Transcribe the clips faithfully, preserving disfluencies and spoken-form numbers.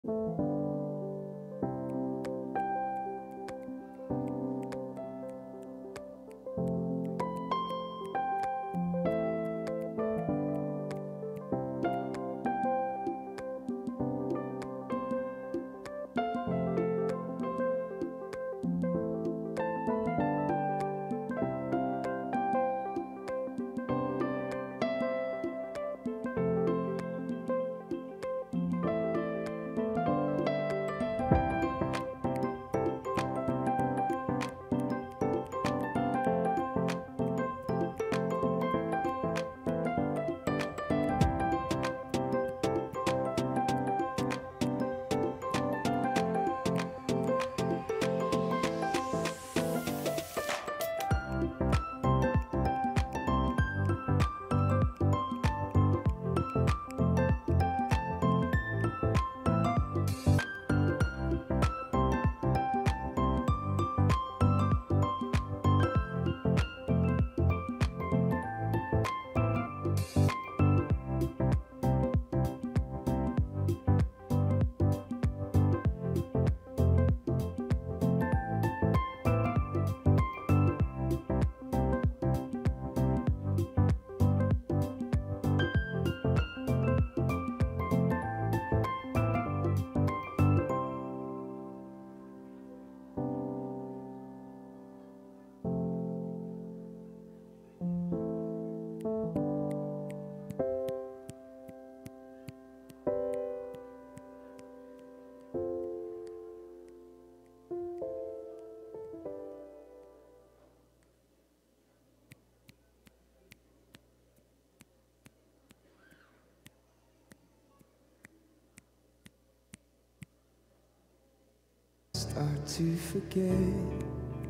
Start to forget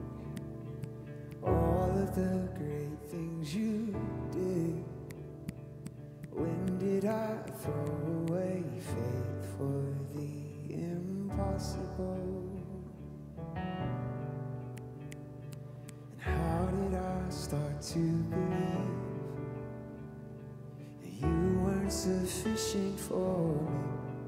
all of the great things you did. When did I throw away faith for the impossible? And how did I start to believe that you weren't sufficient for me?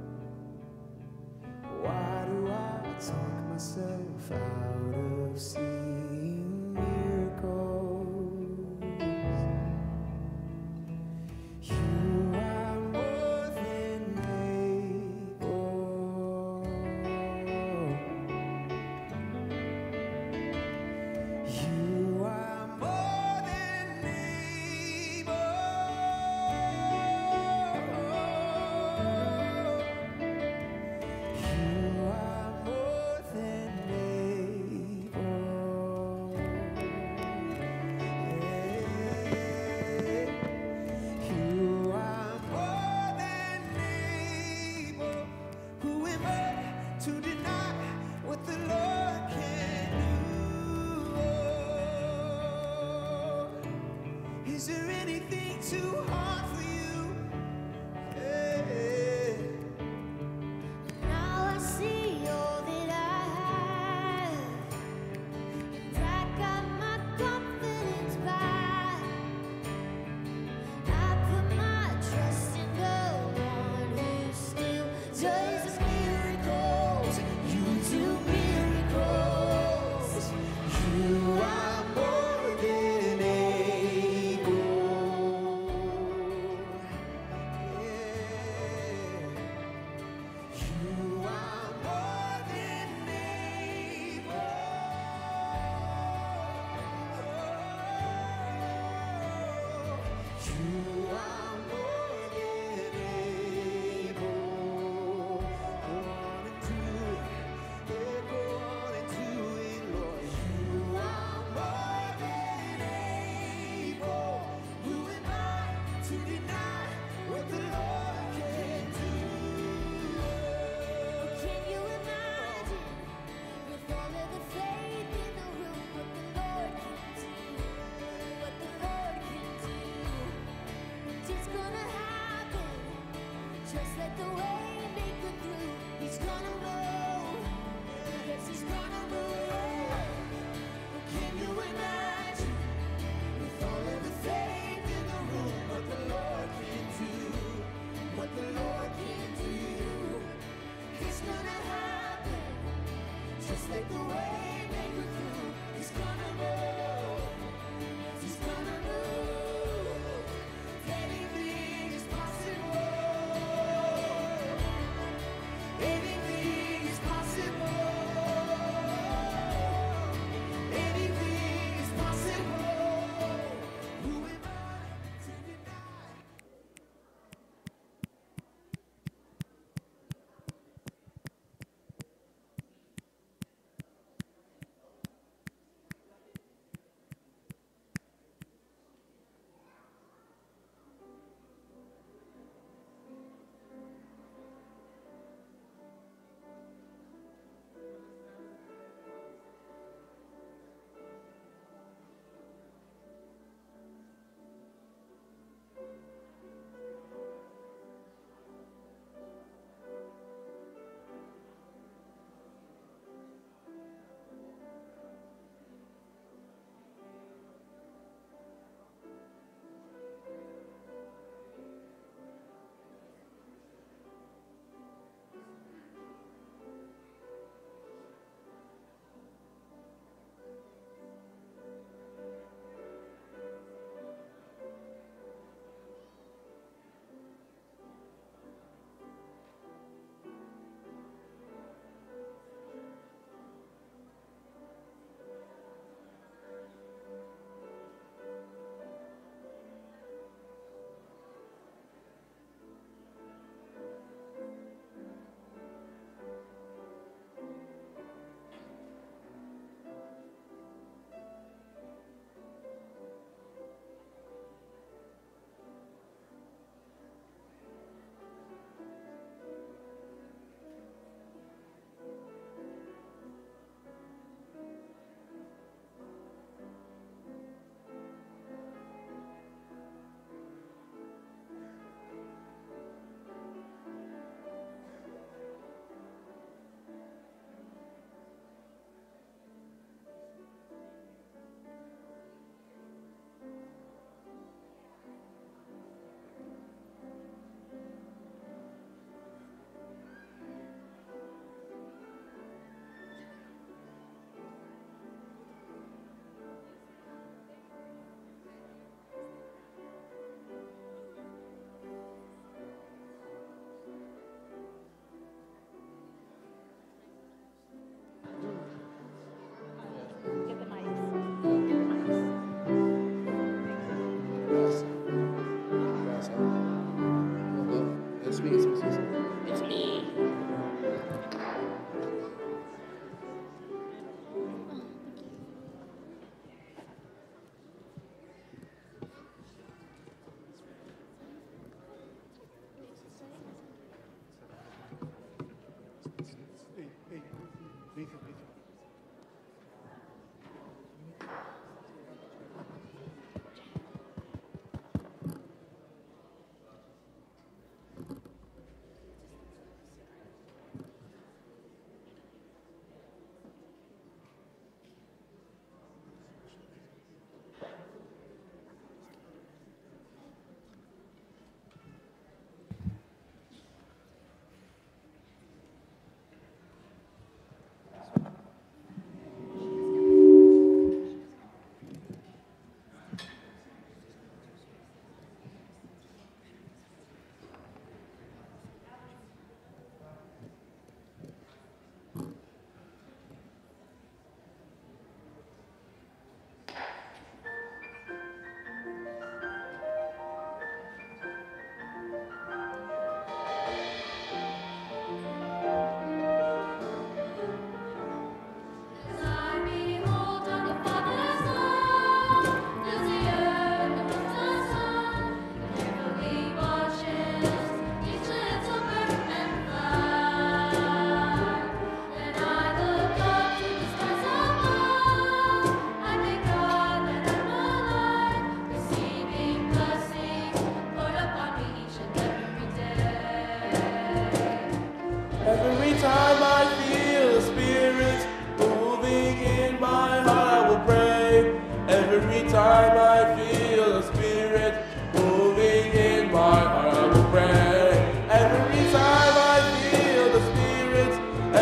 Why do I talk myself out of seeing miracles? You are more than able. You are more than able. You are more than able. You are more than able. Who am I to deny what the Lord can do? Is there anything too hard for you? Hey. Now I see all that I have, and I got my confidence back. I put my trust in the one who still does miracles. You do miracles. You are more than able. You are more than able. You are more than able. Go on and do it. Yeah, go on and do it, Lord. You are more than able. Who am I to deny what the Lord can do? Can you imagine, with all of the faith in the room, what the Lord can do? What the Lord can do?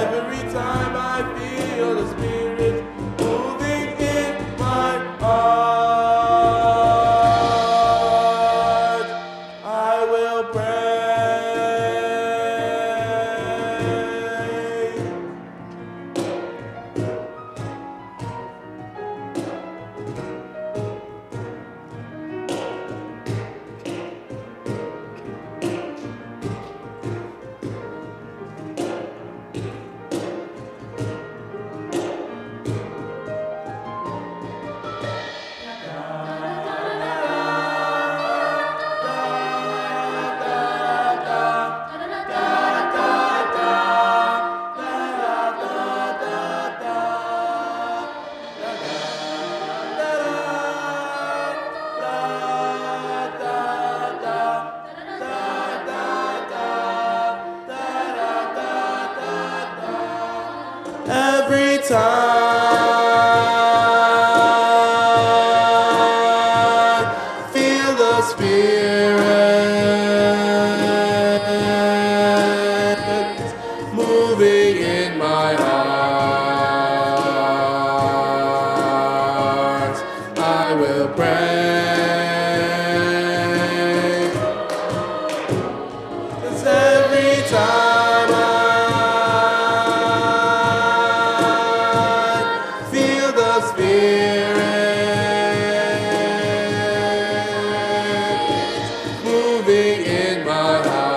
Every time I feel the Spirit moving in my heart, I will pray. Every time feel the Spirit moving in my heart, I will pray. 'Cause every time I feel the Spirit moving in my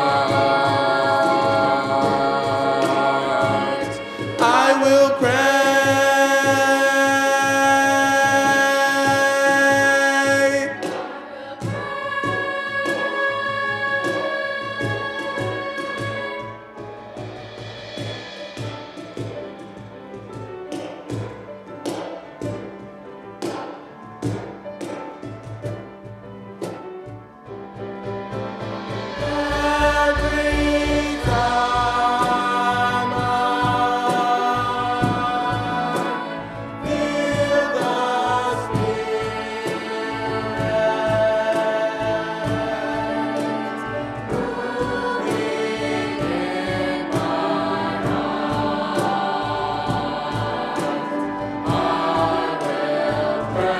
heart, I will pray. Every time I feel the Spirit moving in my heart, I will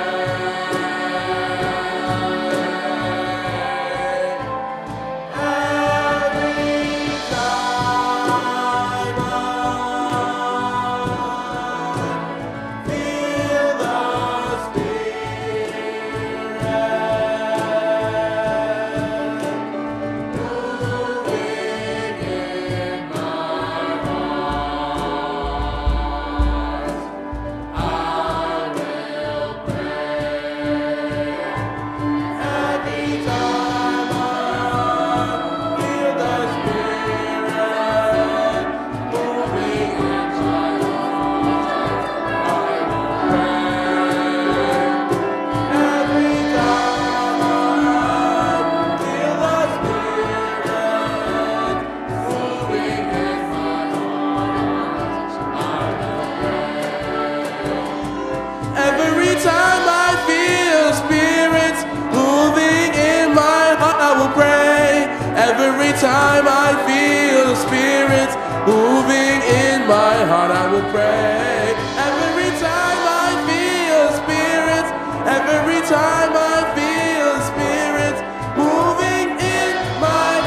Every time I feel Spirit moving in my heart, I will pray. Every time I feel Spirit moving in my heart, I will pray. Every time I feel Spirit, every time I feel Spirit moving in my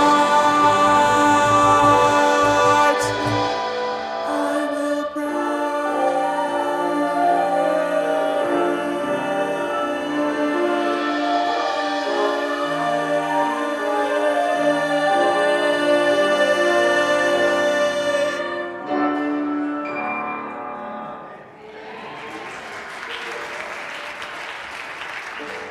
heart, I will pray.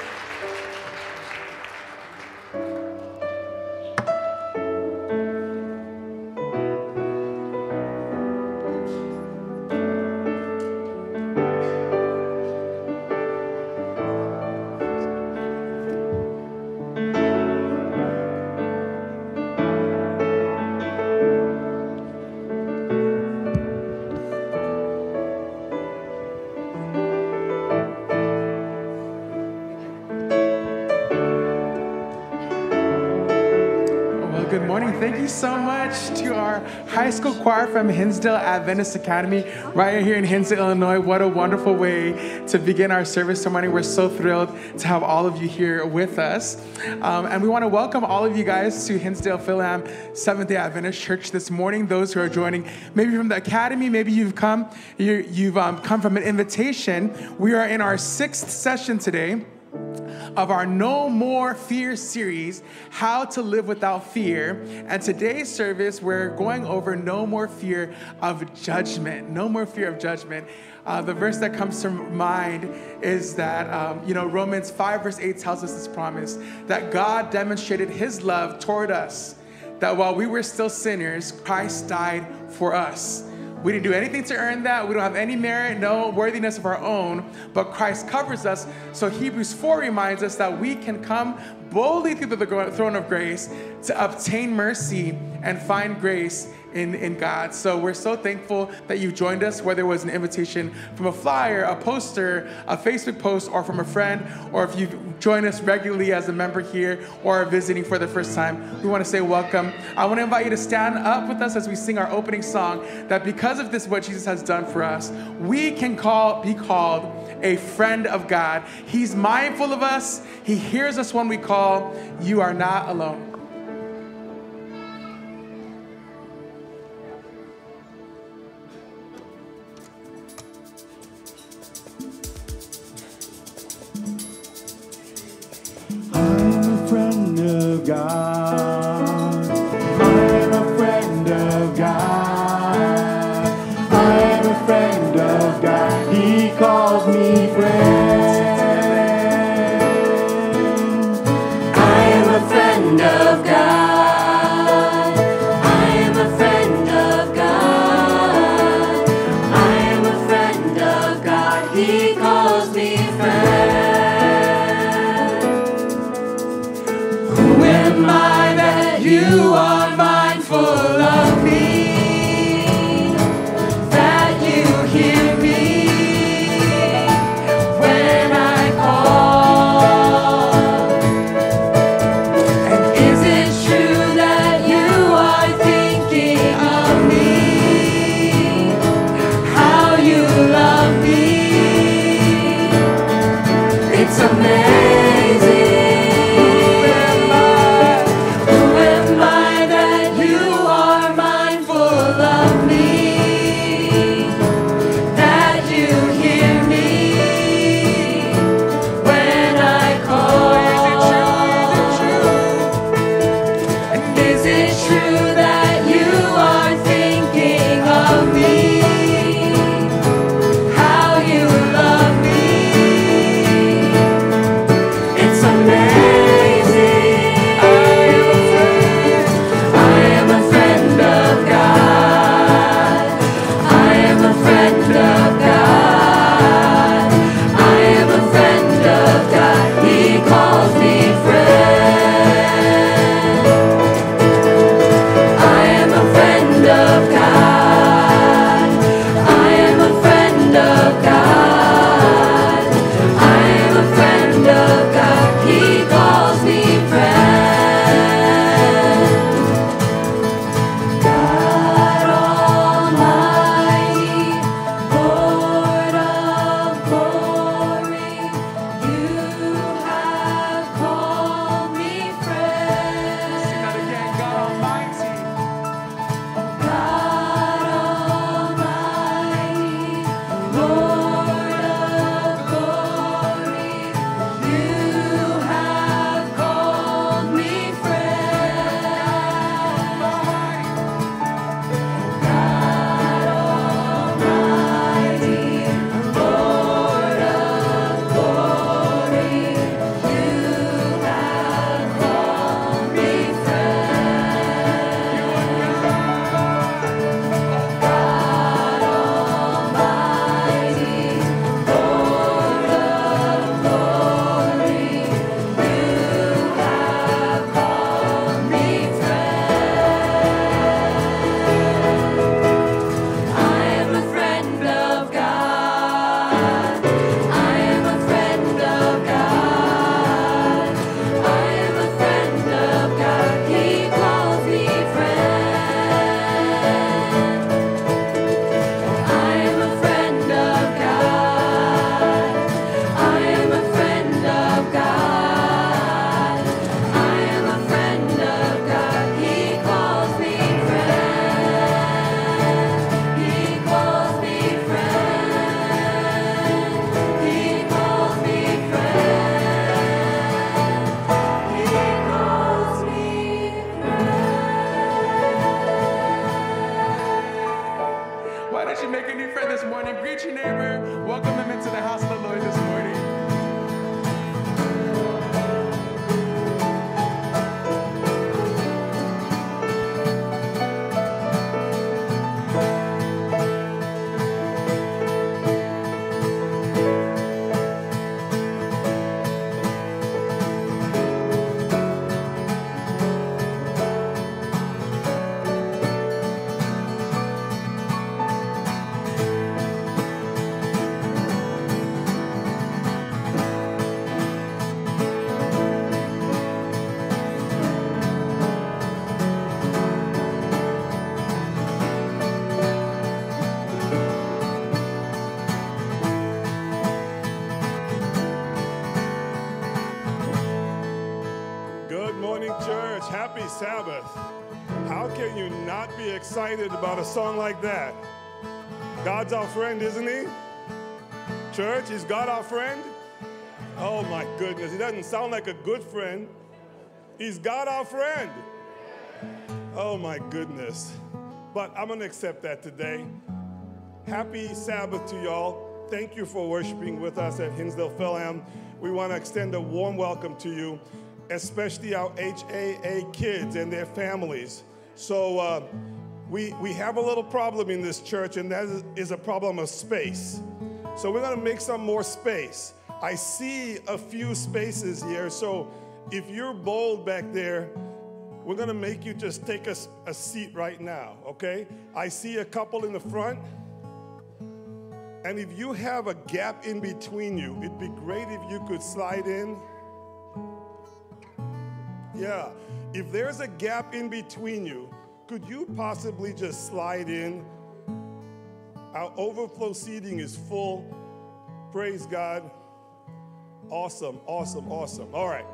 thank you so much to our high school choir from Hinsdale Adventist Academy right here in Hinsdale, Illinois. What a wonderful way to begin our service this morning. We're so thrilled to have all of you here with us. Um, and we want to welcome all of you guys to Hinsdale Fil-Am Seventh-day Adventist Church this morning. Those who are joining, maybe from the academy, maybe you've come, you, you've um, come from an invitation. We are in our sixth session today of our No More Fear series, How to Live Without Fear. And today's service, we're going over no more fear of judgment. No more fear of judgment. Uh, the verse that comes to mind is that, um, you know, Romans five verse eight tells us this promise, that God demonstrated his love toward us, that while we were still sinners, Christ died for us. We didn't do anything to earn that. We don't have any merit, no worthiness of our own, but Christ covers us. So Hebrews four reminds us that we can come boldly through the throne of grace to obtain mercy and find grace in, in God. So we're so thankful that you joined us, whether it was an invitation from a flyer, a poster, a Facebook post, or from a friend, or if you've joined us regularly as a member here or are visiting for the first time, we want to say welcome. I want to invite you to stand up with us as we sing our opening song, that because of this, what Jesus has done for us, we can call, be called a friend of God. He's mindful of us. He hears us when we call. You are not alone. I'm a friend of God. I'm a friend of God. I'm a friend of God. He calls me friend. I am a friend of God. I am a friend of God. I am a friend of God. He calls me friend. Am I that you are mindful of me, that you hear me when I call? And is it true that you are thinking of me, how you love me? It's amazing. to make a new friend this morning. Greet your neighbor. Welcome them into the house of the Lord this morning. Sabbath. How can you not be excited about a song like that? God's our friend, isn't he? Church, is God our friend? Oh my goodness, he doesn't sound like a good friend. He's God our friend. Oh my goodness. But I'm going to accept that today. Happy Sabbath to y'all. Thank you for worshiping with us at Hinsdale Fil-Am. We want to extend a warm welcome to you, especially our H A A kids and their families. So uh, we, we have a little problem in this church, and that is a problem of space. So we're going to make some more space. I see a few spaces here, so if you're bold back there, we're going to make you just take a, a seat right now, okay? I see a couple in the front. And if you have a gap in between you, it'd be great if you could slide in. Yeah, if there's a gap in between you, could you possibly just slide in? Our overflow seating is full. Praise God. Awesome, awesome, awesome. All right.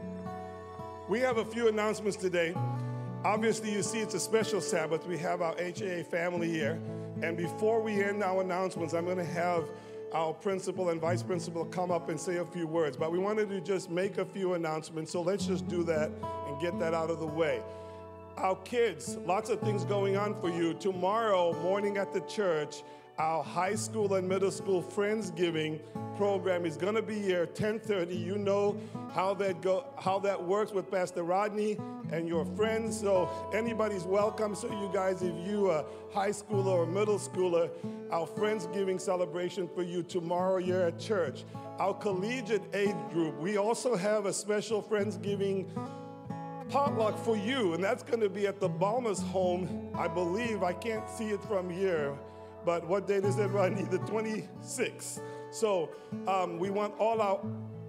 We have a few announcements today. Obviously, you see it's a special Sabbath. We have our H A A family here. And before we end our announcements, I'm going to have our principal and vice principal come up and say a few words. But we wanted to just make a few announcements, so let's just do that and get that out of the way. Our kids, lots of things going on for you. Tomorrow morning at the church, our high school and middle school Friendsgiving program is going to be here at ten thirty. You know how that go, how that works with Pastor Rodney and your friends. So anybody's welcome. So you guys, if you are a high schooler or middle schooler, our Friendsgiving celebration for you tomorrow here at church. Our collegiate age group, we also have a special Friendsgiving potluck for you, and that's going to be at the Balmer's home, I believe. I can't see it from here. But what date is it, Rodney? The twenty-sixth. So um, we want all our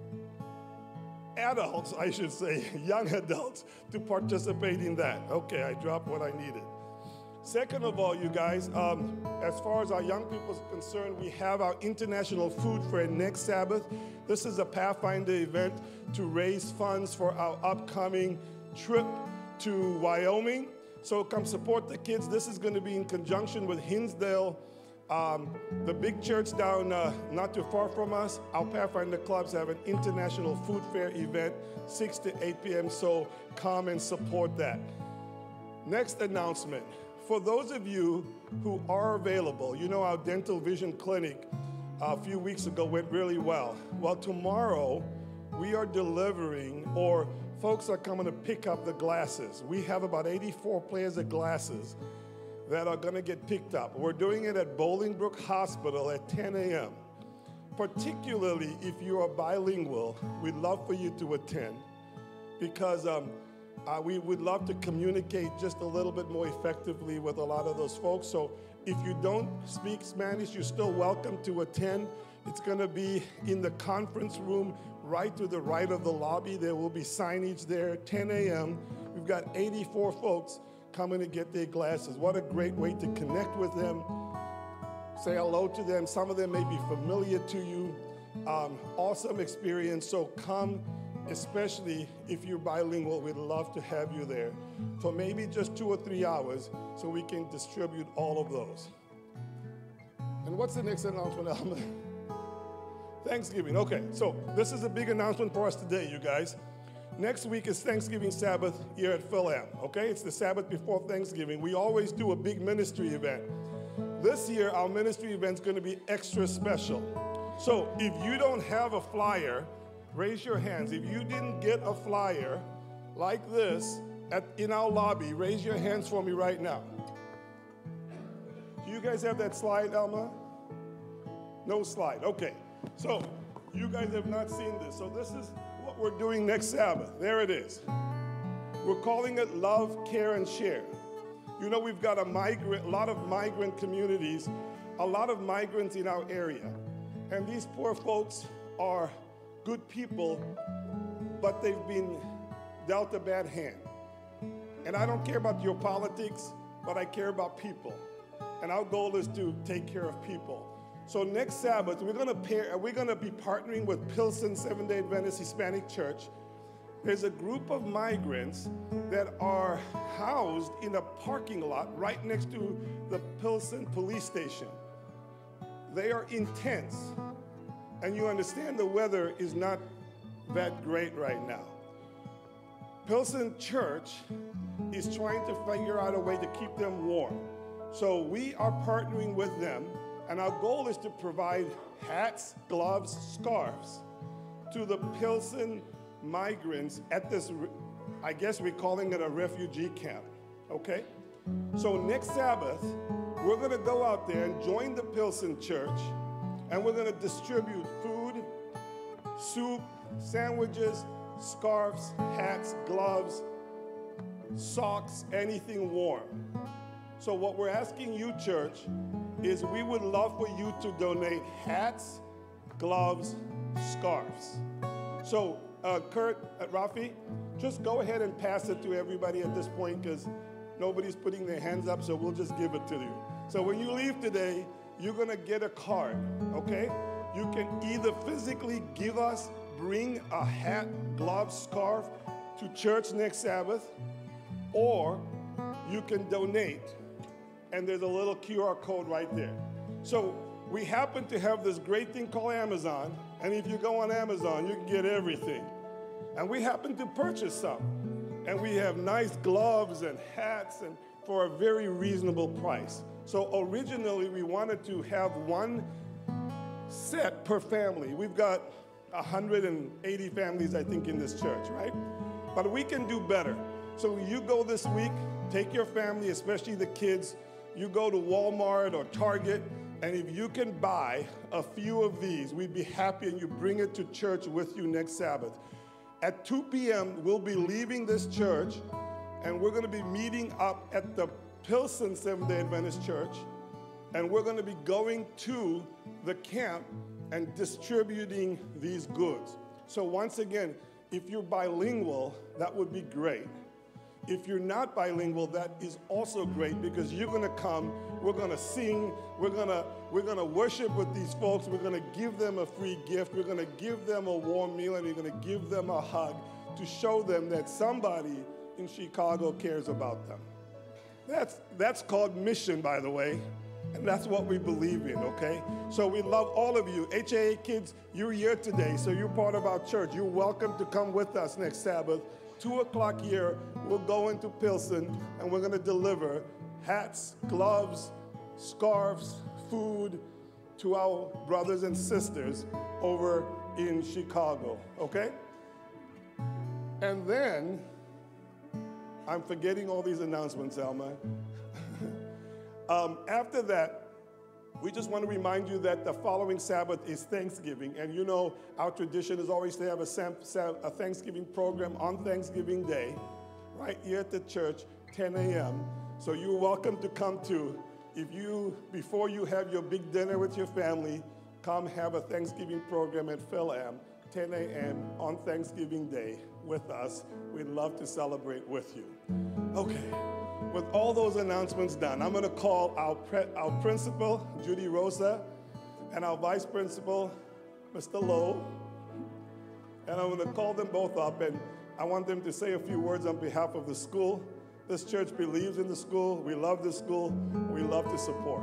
adults, I should say, young adults, to participate in that. Okay, I dropped what I needed. Second of all, you guys, um, as far as our young people is concerned, we have our International Food Fair next Sabbath. This is a Pathfinder event to raise funds for our upcoming trip to Wyoming. So come support the kids. This is going to be in conjunction with Hinsdale, um, the big church down uh, not too far from us. Our Pathfinder clubs have an international food fair event, six to eight p.m. So come and support that. Next announcement. For those of you who are available, you know our dental vision clinic a few weeks ago went really well. Well, tomorrow we are delivering, or folks are coming to pick up the glasses. We have about eighty-four pairs of glasses that are going to get picked up. We're doing it at Bolingbrook Hospital at ten a.m. Particularly if you are bilingual, we'd love for you to attend, because um, uh, we would love to communicate just a little bit more effectively with a lot of those folks. So if you don't speak Spanish, you're still welcome to attend. It's going to be in the conference room right to the right of the lobby. There will be signage there at ten a.m. We've got eighty-four folks coming to get their glasses. What a great way to connect with them, say hello to them. Some of them may be familiar to you. Um, awesome experience. So come, especially if you're bilingual. We'd love to have you there for maybe just two or three hours so we can distribute all of those. And what's the next announcement, Alma? Thanksgiving. Okay, so this is a big announcement for us today, you guys. Next week is Thanksgiving Sabbath here at Fil-Am, okay? It's the Sabbath before Thanksgiving. We always do a big ministry event. this year, our ministry event is going to be extra special. So if you don't have a flyer, raise your hands. If you didn't get a flyer like this at, in our lobby, raise your hands for me right now. Do you guys have that slide, Alma? No slide. Okay. So you guys have not seen this. So this is what we're doing next Sabbath. There it is. We're calling it Love, Care, and Share. You know, we've got a migrant, a lot of migrant communities, a lot of migrants in our area. And these poor folks are good people, but they've been dealt a bad hand. And I don't care about your politics, but I care about people. And our goal is to take care of people. So next Sabbath, we're going to pair, we're going to be partnering with Pilsen Seventh-day Adventist Hispanic Church. There's a group of migrants that are housed in a parking lot right next to the Pilsen police station. They are in tents, and you understand the weather is not that great right now. Pilsen Church is trying to figure out a way to keep them warm. So we are partnering with them, and our goal is to provide hats, gloves, scarves to the Pilsen migrants at this, I guess we're calling it a refugee camp, okay? So next Sabbath, we're gonna go out there and join the Pilsen Church, and we're gonna distribute food, soup, sandwiches, scarves, hats, gloves, socks, anything warm. So what we're asking you, church, is we would love for you to donate hats, gloves, scarves. So uh, Kurt, uh, Rafi, just go ahead and pass it to everybody at this point because nobody's putting their hands up, so we'll just give it to you. So when you leave today, you're gonna get a card, okay? You can either physically give us, bring a hat, glove, scarf to church next Sabbath, or you can donate, and there's a little Q R code right there. So we happen to have this great thing called Amazon, and if you go on Amazon, you can get everything. And we happen to purchase some, and we have nice gloves and hats and for a very reasonable price. So originally, we wanted to have one set per family. We've got one hundred eighty families, I think, in this church, right? But we can do better. So you go this week, take your family, especially the kids, you go to Walmart or Target, and if you can buy a few of these, we'd be happy, and you bring it to church with you next Sabbath. At two p m, we'll be leaving this church, and we're gonna be meeting up at the Pilsen Seventh-day Adventist Church, and we're gonna be going to the camp and distributing these goods. So once again, if you're bilingual, that would be great. If you're not bilingual, that is also great because you're gonna come, we're gonna sing, we're gonna, we're gonna worship with these folks, we're gonna give them a free gift, we're gonna give them a warm meal, and we're gonna give them a hug to show them that somebody in Chicago cares about them. That's, that's called mission, by the way, and that's what we believe in, okay? So we love all of you. H A A kids, you're here today, so you're part of our church. You're welcome to come with us next Sabbath. Two o'clock here, we'll go into Pilsen, and we're gonna deliver hats, gloves, scarves, food to our brothers and sisters over in Chicago, okay? And then, I'm forgetting all these announcements, Alma. um, after that, we just want to remind you that the following Sabbath is Thanksgiving. And you know, our tradition is always to have a, sam- sam- a Thanksgiving program on Thanksgiving Day, right here at the church, ten a m So you're welcome to come too. If you, before you have your big dinner with your family, come have a Thanksgiving program at Fil-Am, ten a m on Thanksgiving Day with us. We'd love to celebrate with you. Okay. With all those announcements done, I'm going to call our, pre- our principal, Judy Rosa, and our vice principal, Mister Lowe. And I'm going to call them both up, and I want them to say a few words on behalf of the school. This church believes in the school. We love the school. We love to support.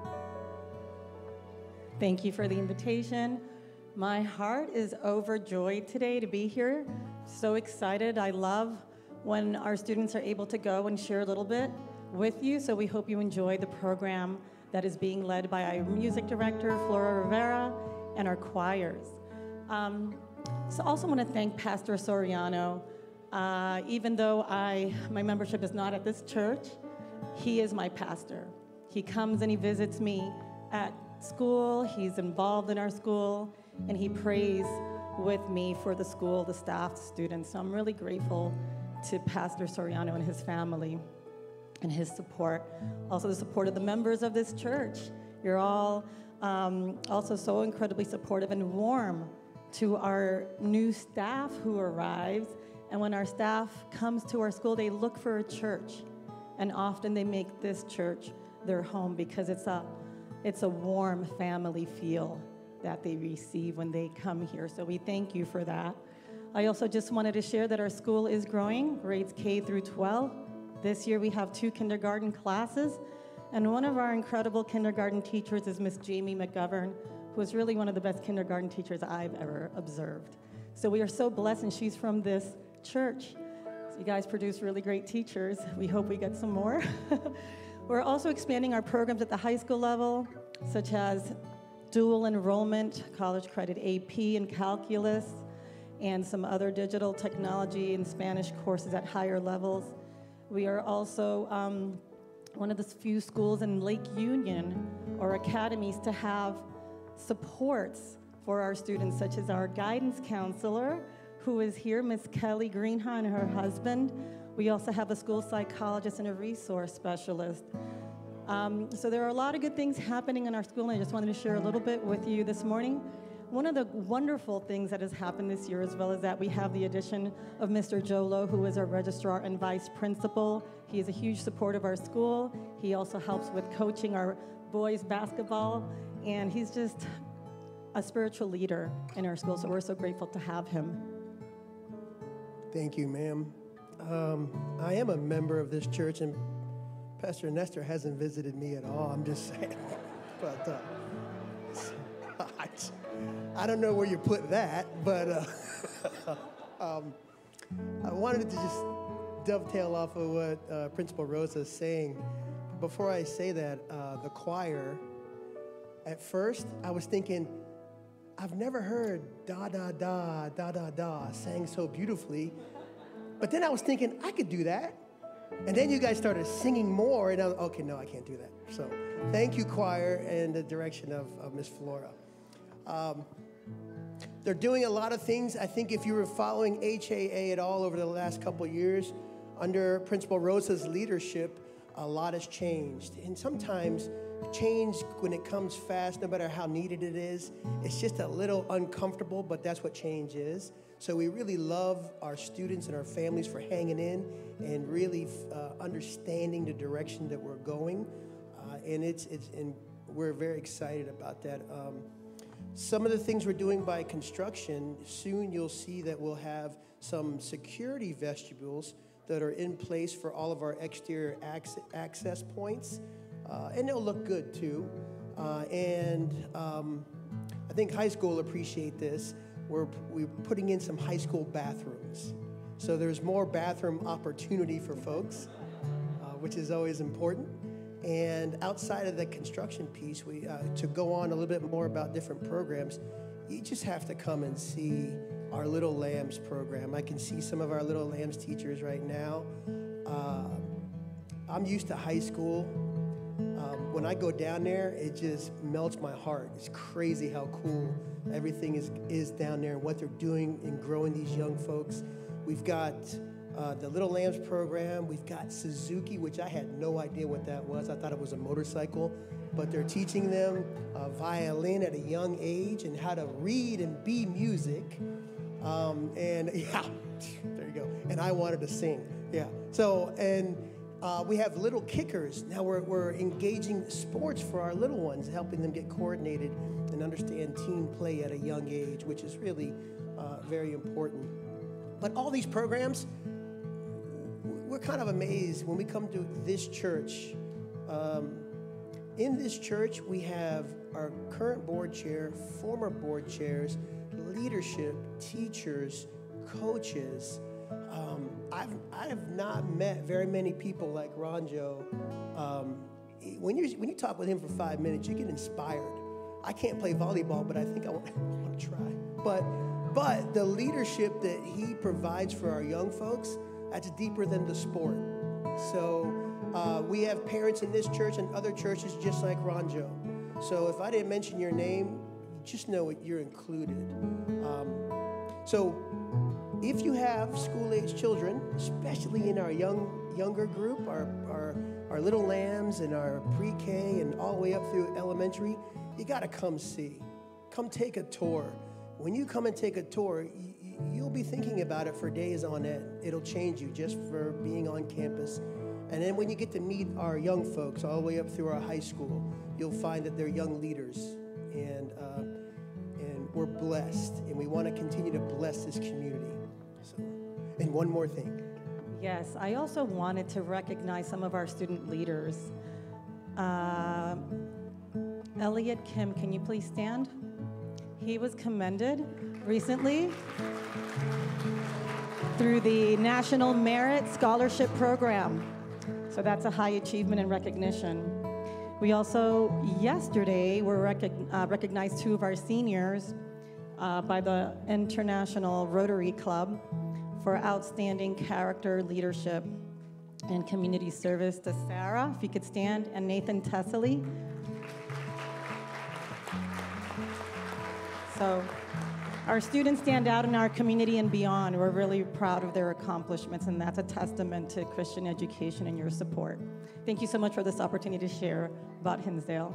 Thank you for the invitation. My heart is overjoyed today to be here. So excited. I love when our students are able to go and share a little bit with you, so we hope you enjoy the program that is being led by our music director, Flora Rivera, and our choirs. Um, so also want to thank Pastor Soriano. Uh, even though I, my membership is not at this church, he is my pastor. He comes and he visits me at school. He's involved in our school, and he prays with me for the school, the staff, the students. So I'm really grateful to Pastor Soriano and his family and his support. Also the support of the members of this church. You're all um, also so incredibly supportive and warm to our new staff who arrives. And when our staff comes to our school, they look for a church. And often they make this church their home because it's a, it's a warm family feel that they receive when they come here. So we thank you for that. I also just wanted to share that our school is growing, grades K through twelve. This year we have two kindergarten classes, and one of our incredible kindergarten teachers is Miss Jamie McGovern, who is really one of the best kindergarten teachers I've ever observed. So we are so blessed, and she's from this church. So you guys produce really great teachers. We hope we get some more. We're also expanding our programs at the high school level, such as dual enrollment, college credit A P and calculus, and some other digital technology and Spanish courses at higher levels. We are also um, one of the few schools in Lake Union or academies to have supports for our students, such as our guidance counselor, who is here, Miss Kelly Greenha, and her husband. We also have a school psychologist and a resource specialist. Um, so there are a lot of good things happening in our school, and I just wanted to share a little bit with you this morning. One of the wonderful things that has happened this year as well is that we have the addition of Mister Jolo, who is our registrar and vice principal. He is a huge support of our school. He also helps with coaching our boys basketball, and he's just a spiritual leader in our school, so we're so grateful to have him. Thank you, ma'am. Um, I am a member of this church, and Pastor Nestor hasn't visited me at all. I'm just saying. But uh, I, I don't know where you put that, but uh, um, I wanted to just dovetail off of what uh, Principal Rosa is saying. Before I say that, uh, the choir, at first, I was thinking, I've never heard da, da, da, da, da, da sang so beautifully. But then I was thinking, I could do that. And then you guys started singing more, and I was, okay, no, I can't do that. So thank you, choir, and the direction of, of Miss Flora. Um, they're doing a lot of things. I think if you were following H A A at all over the last couple of years, under Principal Rosa's leadership, a lot has changed. And sometimes change, when it comes fast, no matter how needed it is, it's just a little uncomfortable, but that's what change is. So we really love our students and our families for hanging in and really uh, understanding the direction that we're going. Uh, and it's it's and we're very excited about that. Um, some of the things we're doing by construction, soon you'll see that we'll have some security vestibules that are in place for all of our exterior access points. Uh, and they'll look good too. Uh, and um, I think high school will appreciate this. We're, we're putting in some high school bathrooms. So there's more bathroom opportunity for folks, uh, which is always important. And outside of the construction piece, we uh, to go on a little bit more about different programs, you just have to come and see our Little Lambs program. I can see some of our Little Lambs teachers right now. Uh, I'm used to high school. Um, when I go down there, it just melts my heart. It's crazy how cool everything is, is down there and what they're doing in growing these young folks. We've got uh, the Little Lambs program. We've got Suzuki, which I had no idea what that was. I thought it was a motorcycle. But they're teaching them uh, violin at a young age and how to read and be music. Um, and yeah, there you go. And I wanted to sing. Yeah. So, and Uh, we have little kickers. Now we're, we're engaging sports for our little ones, helping them get coordinated and understand team play at a young age, which is really uh, very important. But all these programs, we're kind of amazed when we come to this church. Um, in this church, we have our current board chair, former board chairs, leadership, teachers, coaches. Um, I've, I have not met very many people like Ronjo um, when you when you talk with him for five minutes, you get inspired. I can't play volleyball, but I think I want, I want to try. But but the leadership that he provides for our young folks, that's deeper than the sport. So uh, we have parents in this church and other churches just like Ronjo. So if I didn't mention your name, just know it, you're included. Um, so if you have school-age children, especially in our young younger group, our, our, our little lambs and our pre-K and all the way up through elementary, you got to come see. Come take a tour. When you come and take a tour, you, you'll be thinking about it for days on end. It'll change you just for being on campus. And then when you get to meet our young folks all the way up through our high school, you'll find that they're young leaders. And, uh, and we're blessed. And we want to continue to bless this community. So, and one more thing. Yes, I also wanted to recognize some of our student leaders. Uh, Elliot Kim, can you please stand? He was commended recently through the National Merit Scholarship Program. So that's a high achievement and recognition. We also, yesterday, were rec- uh, recognized two of our seniors uh, by the International Rotary Club for outstanding character, leadership, and community service to Sarah, if you could stand, and Nathan Tessely. So our students stand out in our community and beyond. We're really proud of their accomplishments, and that's a testament to Christian education and your support. Thank you so much for this opportunity to share about Hinsdale.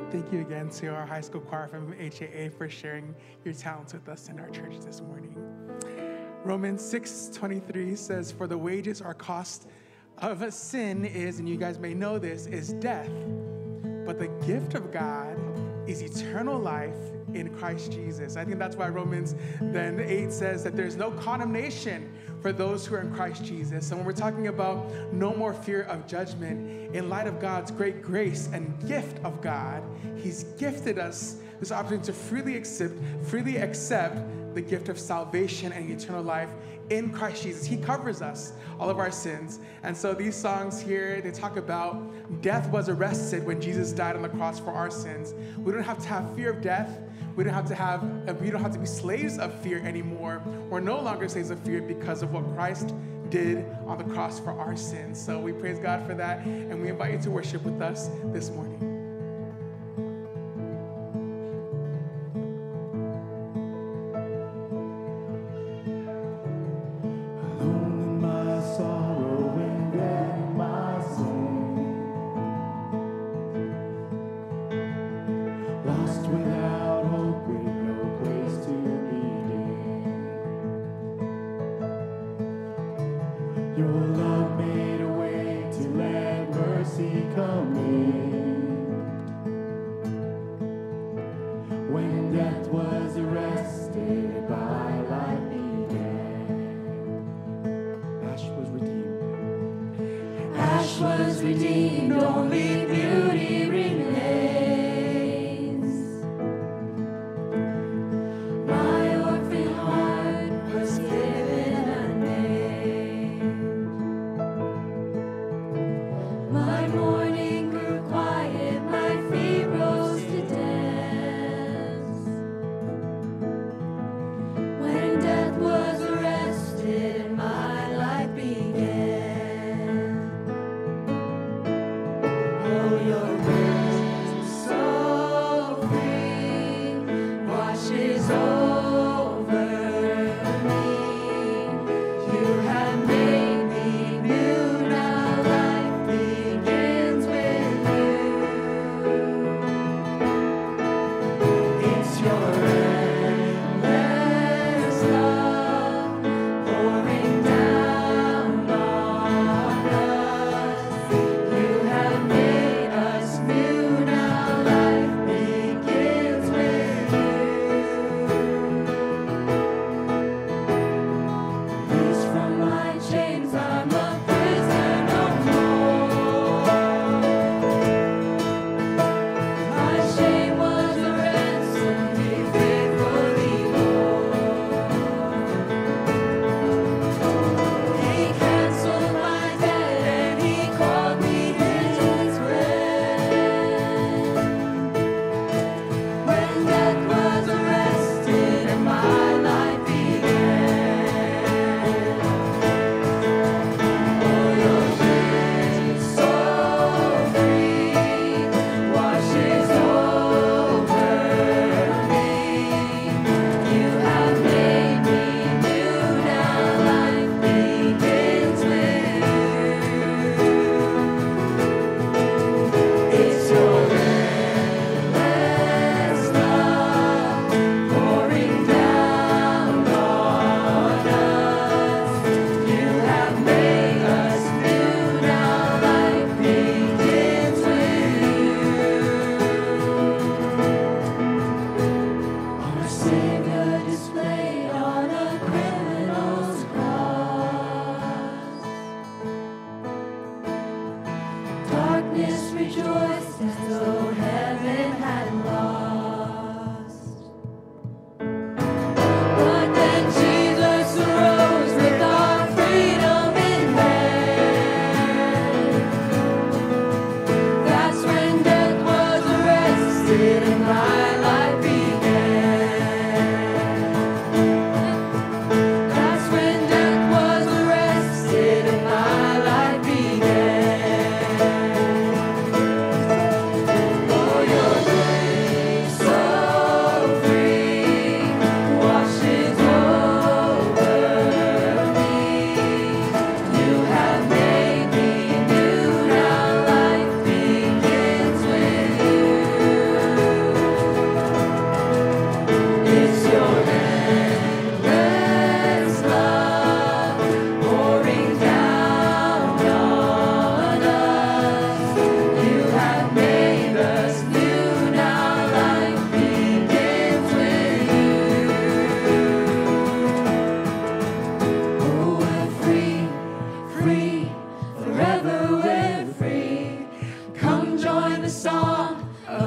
Thank you again to our high school choir from H A A for sharing your talents with us in our church this morning. Romans six twenty-three says, for the wages or cost of a sin is, and you guys may know this, is death. But the gift of God is eternal life in Christ Jesus. I think that's why Romans then eight says that there's no condemnation for those who are in Christ Jesus. And when we're talking about no more fear of judgment, in light of God's great grace and gift of God, he's gifted us this opportunity to freely accept, freely accept the gift of salvation and eternal life in Christ Jesus. He covers us, all of our sins. And so these songs here, they talk about death was arrested when Jesus died on the cross for our sins. We don't have to have fear of death. We don't have to have, we don't have to be slaves of fear anymore. We're no longer slaves of fear because of what Christ did on the cross for our sins. So we praise God for that, and we invite you to worship with us this morning.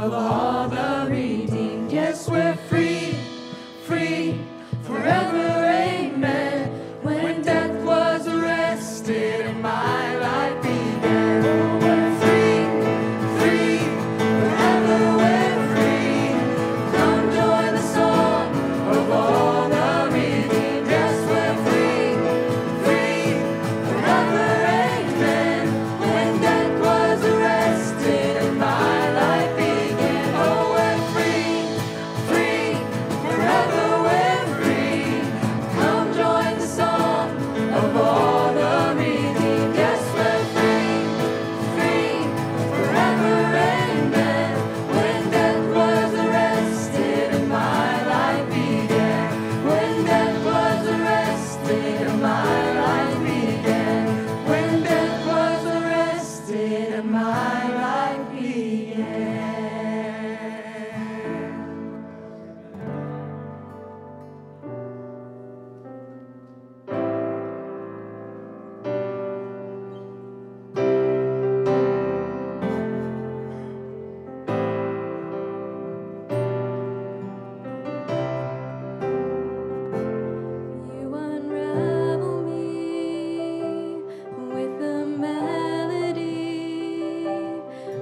of all the redeemed. Yes, we're free, free, forever, amen. When death was arrested and my life began. Oh, we're free, free, forever we're free. Come join the song of all the redeemed. Yes, we're free, free, forever, amen. When death was arrested and my life began. Oh, we're free, free, forever we're free. Come join the song of all the redeemed. Yes, we're free, free, forever, amen. When death was arrested and my life began. When death was arrested and my life began. When death was arrested and my life began. You unravel me with a melody.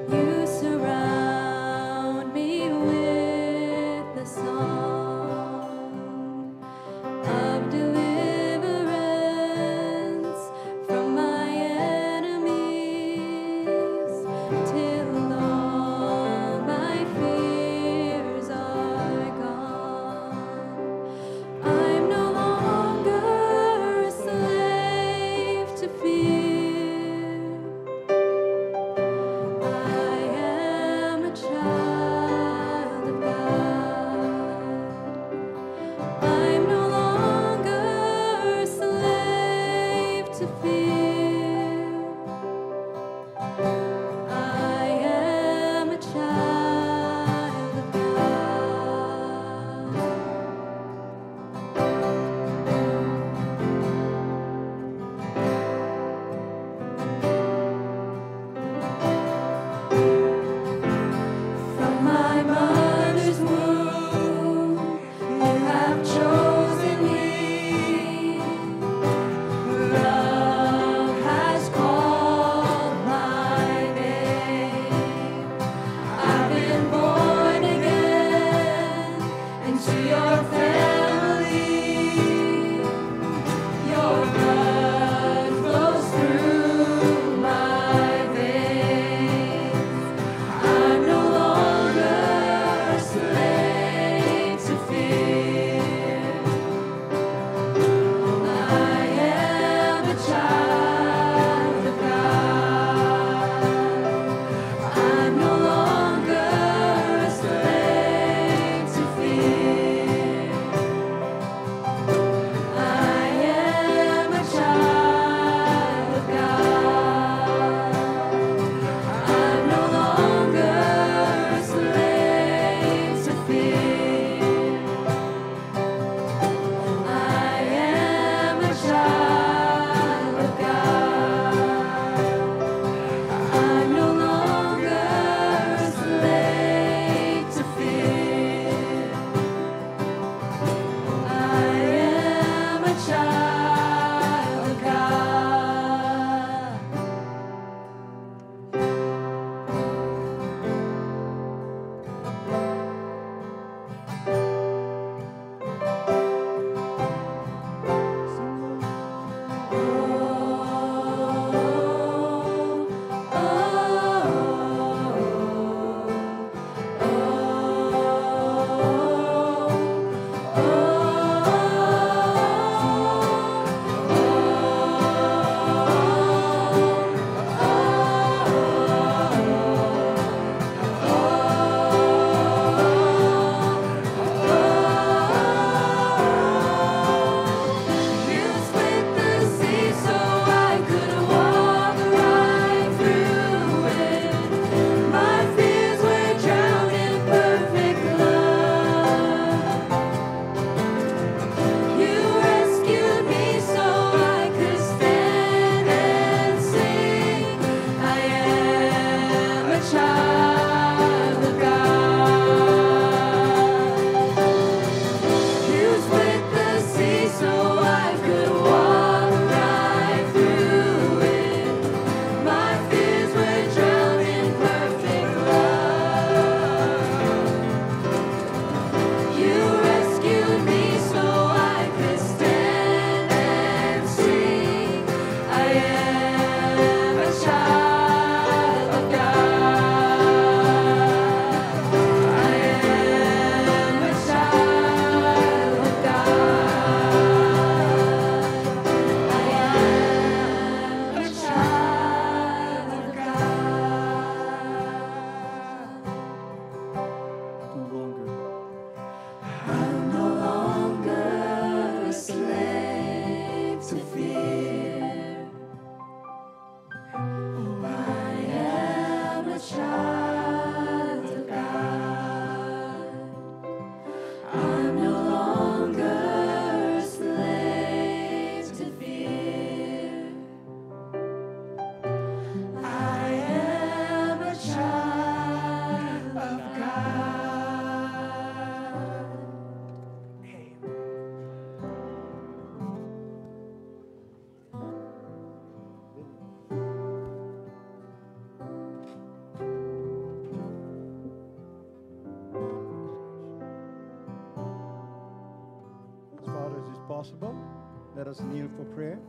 possible, let us kneel for prayer.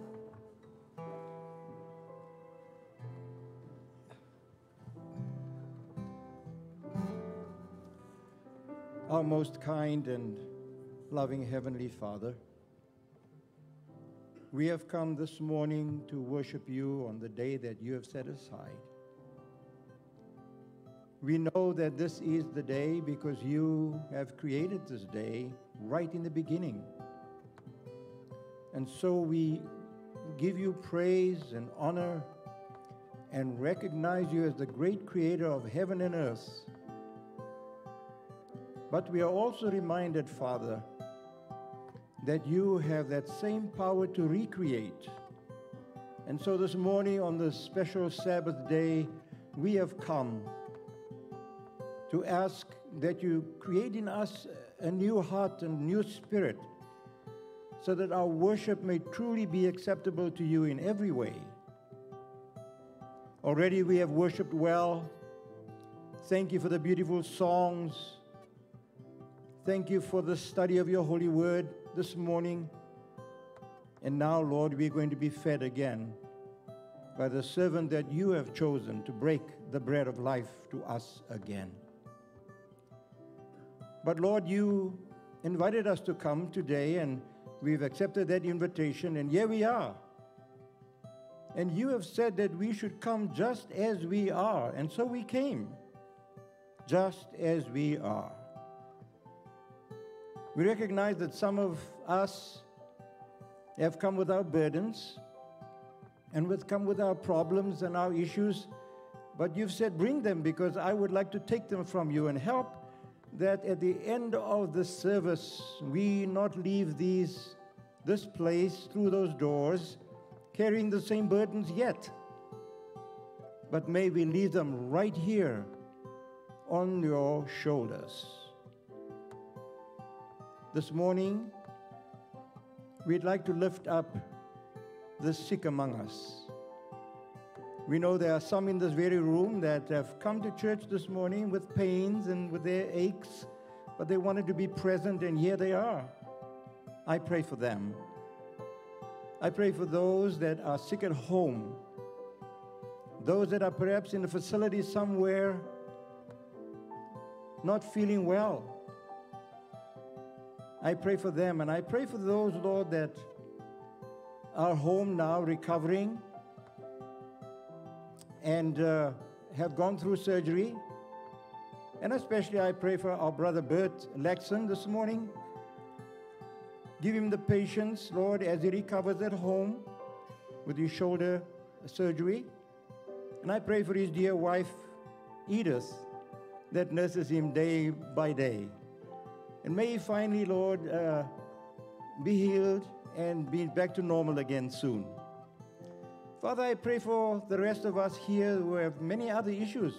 Our most kind and loving Heavenly Father, we have come this morning to worship you on the day that you have set aside. We know that this is the day because you have created this day right in the beginning. And so we give you praise and honor and recognize you as the great creator of heaven and earth. But we are also reminded, Father, that you have that same power to recreate. And so this morning on this special Sabbath day, we have come to ask that you create in us a new heart and new spirit so that our worship may truly be acceptable to you in every way. Already we have worshiped well. Thank you for the beautiful songs. Thank you for the study of your holy word this morning. And now, Lord, we're going to be fed again by the servant that you have chosen to break the bread of life to us again. But Lord, you invited us to come today, and we've accepted that invitation, and here we are. And you have said that we should come just as we are, and so we came, just as we are. We recognize that some of us have come with our burdens and with come with our problems and our issues, but you've said bring them because I would like to take them from you and help that at the end of the service we not leave these this place through those doors carrying the same burdens yet, but may we leave them right here on your shoulders. This morning, we'd like to lift up the sick among us. We know there are some in this very room that have come to church this morning with pains and with their aches, but they wanted to be present, and here they are. I pray for them. I pray for those that are sick at home, those that are perhaps in a facility somewhere not feeling well. I pray for them, and I pray for those, Lord, that are home now recovering and uh, have gone through surgery. And especially I pray for our brother Bert Lexon this morning. Give him the patience, Lord, as he recovers at home with his shoulder surgery. And I pray for his dear wife, Edith, that nurses him day by day. And may he finally, Lord, uh, be healed and be back to normal again soon. Father, I pray for the rest of us here who have many other issues.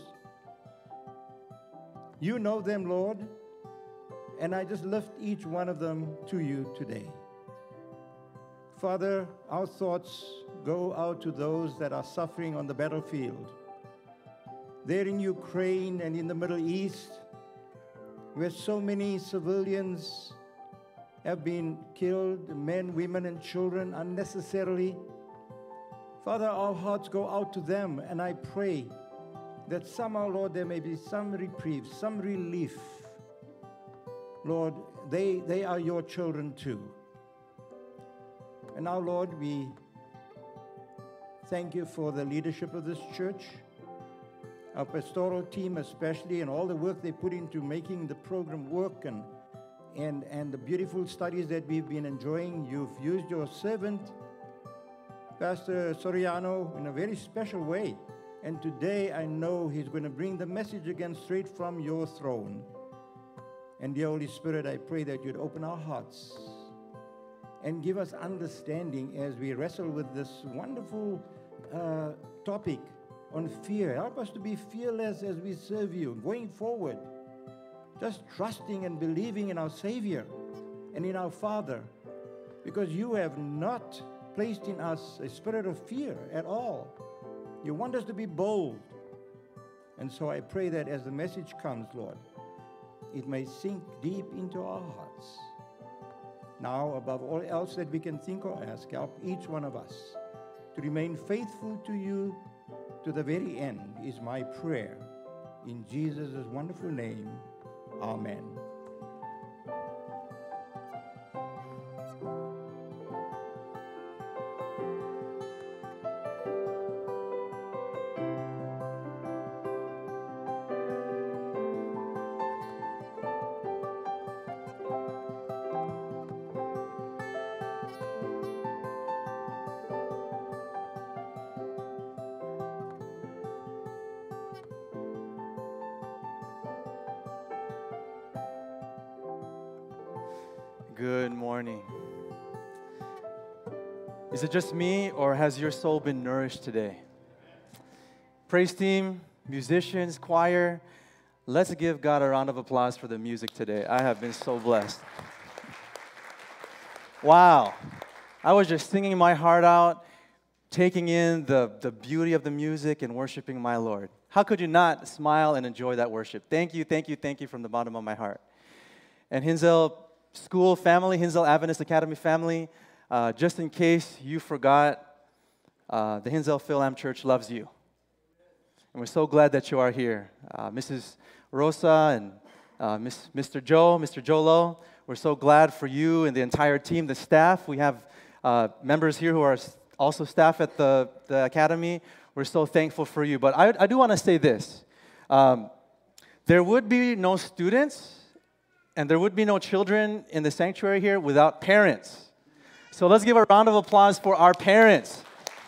You know them, Lord, and I just lift each one of them to you today. Father, our thoughts go out to those that are suffering on the battlefield. There in Ukraine and in the Middle East, where so many civilians have been killed, men, women, and children unnecessarily. Father, our hearts go out to them, and I pray that somehow, Lord, there may be some reprieve, some relief. Lord, they, they are your children too. And now, Lord, we thank you for the leadership of this church, our pastoral team especially, and all the work they put into making the program work, and, and, and the beautiful studies that we've been enjoying. You've used your servant, Pastor Soriano, in a very special way. And today I know he's going to bring the message again straight from your throne. And dear Holy Spirit, I pray that you'd open our hearts and give us understanding as we wrestle with this wonderful uh, topic on fear. Help us to be fearless as we serve you, going forward, just trusting and believing in our Savior and in our Father, because you have not placed in us a spirit of fear at all. You want us to be bold. And so I pray that as the message comes, Lord, it may sink deep into our hearts. Now, above all else that we can think or ask, help each one of us to remain faithful to you to the very end, is my prayer. In Jesus' wonderful name, amen. Good morning. Is it just me, or has your soul been nourished today? Praise team, musicians, choir, let's give God a round of applause for the music today. I have been so blessed. Wow. I was just singing my heart out, taking in the, the beauty of the music and worshiping my Lord. How could you not smile and enjoy that worship? Thank you, thank you, thank you from the bottom of my heart. And Hinsdale School family, Hinsdale Adventist Academy family, uh, just in case you forgot, uh, the Hinsdale Fil-Am Church loves you. And we're so glad that you are here. Uh, Missus Rosa and uh, Miss, Mister Joe, Mister Jolo, we're so glad for you and the entire team, the staff. We have uh, members here who are also staff at the, the academy. We're so thankful for you. But I, I do want to say this. Um, there would be no students and there would be no children in the sanctuary here without parents. So let's give a round of applause for our parents.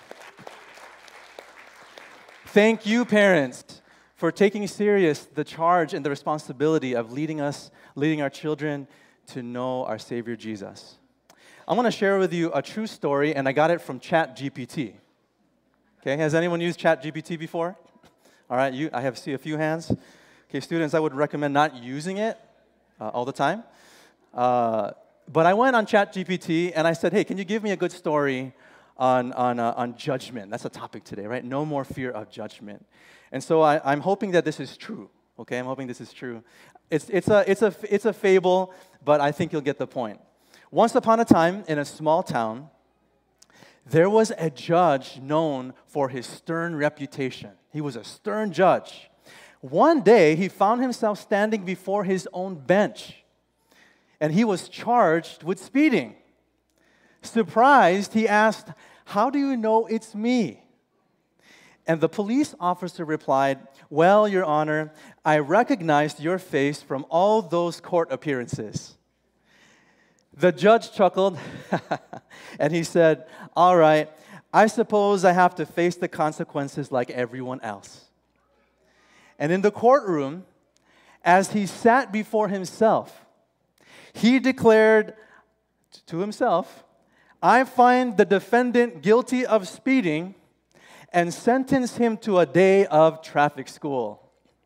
Thank you, parents, for taking serious the charge and the responsibility of leading us, leading our children to know our Savior Jesus. I want to share with you a true story, and I got it from Chat G P T. Okay, has anyone used Chat G P T before? All right, you, I have see a few hands. Okay, students, I would recommend not using it Uh, all the time. Uh, but I went on Chat G P T and I said, hey, can you give me a good story on, on, uh, on judgment? That's a topic today, right? No more fear of judgment. And so I, I'm hoping that this is true, okay? I'm hoping this is true. It's, it's, a, it's, a, it's a fable, but I think you'll get the point. Once upon a time, in a small town, there was a judge known for his stern reputation. He was a stern judge. One day, he found himself standing before his own bench, and he was charged with speeding. Surprised, he asked, "How do you know it's me?" And the police officer replied, "Well, Your Honor, I recognized your face from all those court appearances." The judge chuckled, and he said, "All right, I suppose I have to face the consequences like everyone else." And in the courtroom, as he sat before himself, he declared to himself, "I find the defendant guilty of speeding and sentence him to a day of traffic school."